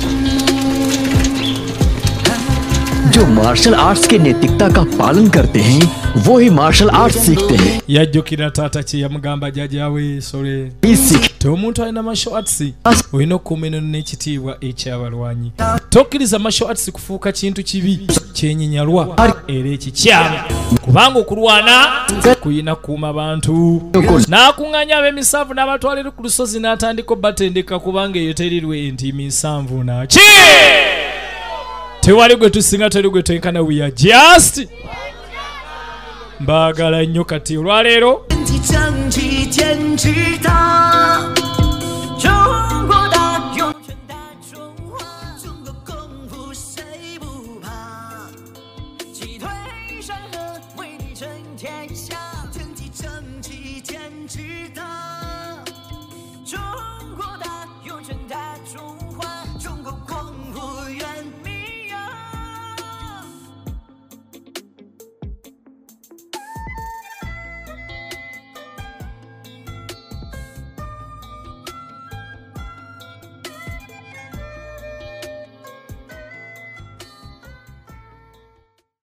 [SPEAKER 5] जो martial arts के नैतिकता का पालन करते हैं वो ही martial arts सीखते हैं
[SPEAKER 1] yajjukira taata kye yamugamba jjajjaawe sole te omuntu alina martial arts olina okukuumira n'ekitiibwa ekyabalwanyi tokkiriza martial arts kufuuka kintu kibi kyenyinyalwa era ekikyamu kubanga okulwana kuyina kuuma bantu n'akuŋŋaanya ab'emisanvu n'abatwalira ku lusozi n'atandika batendeka kubanga eyo terirwe enti misanvu naki tewali gwe tusinga teri gwe twenkana we are just mbagala nnyo kati olwaleero
[SPEAKER 7] 天下，天地正气，天之大。